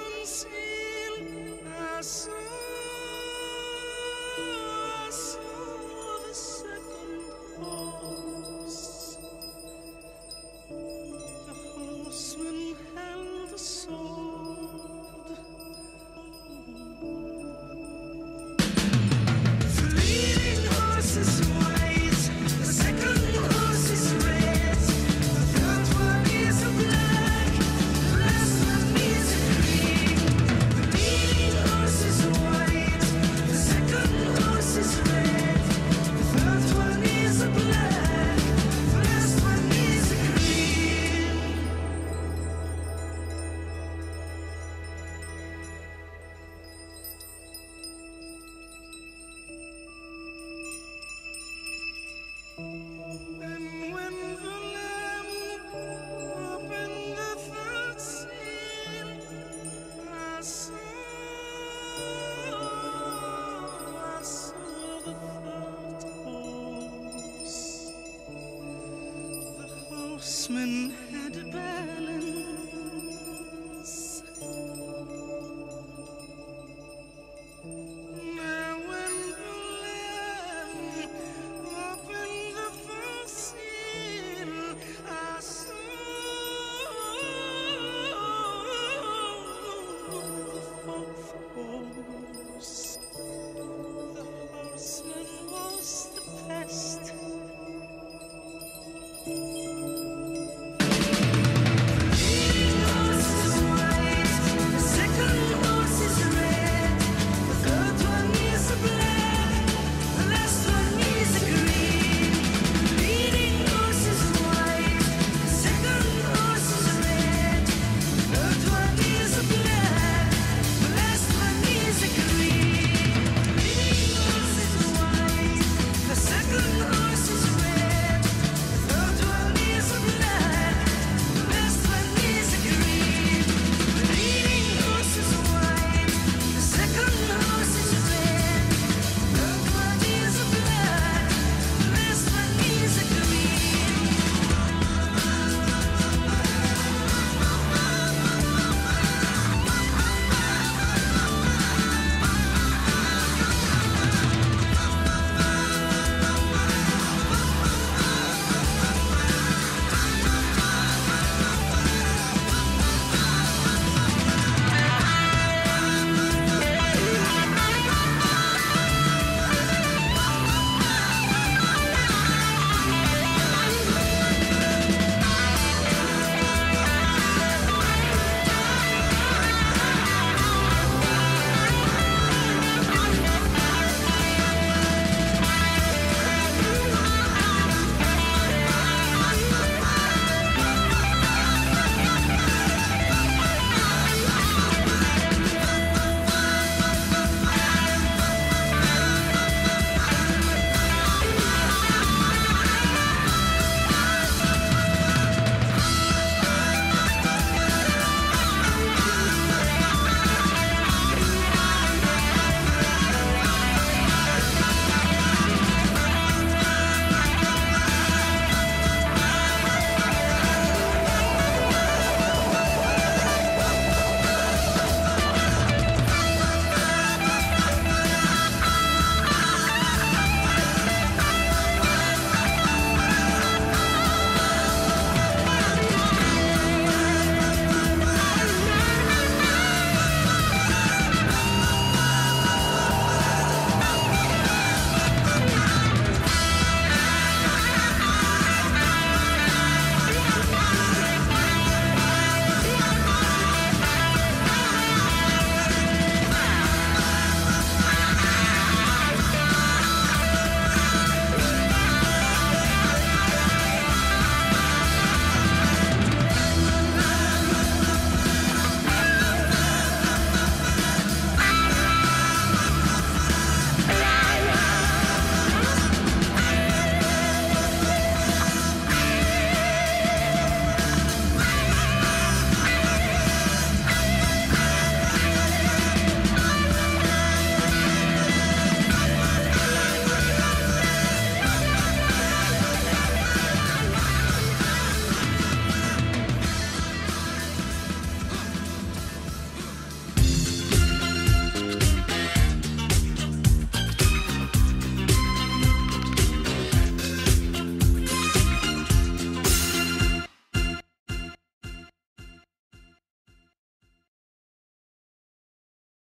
[SPEAKER 4] atmen.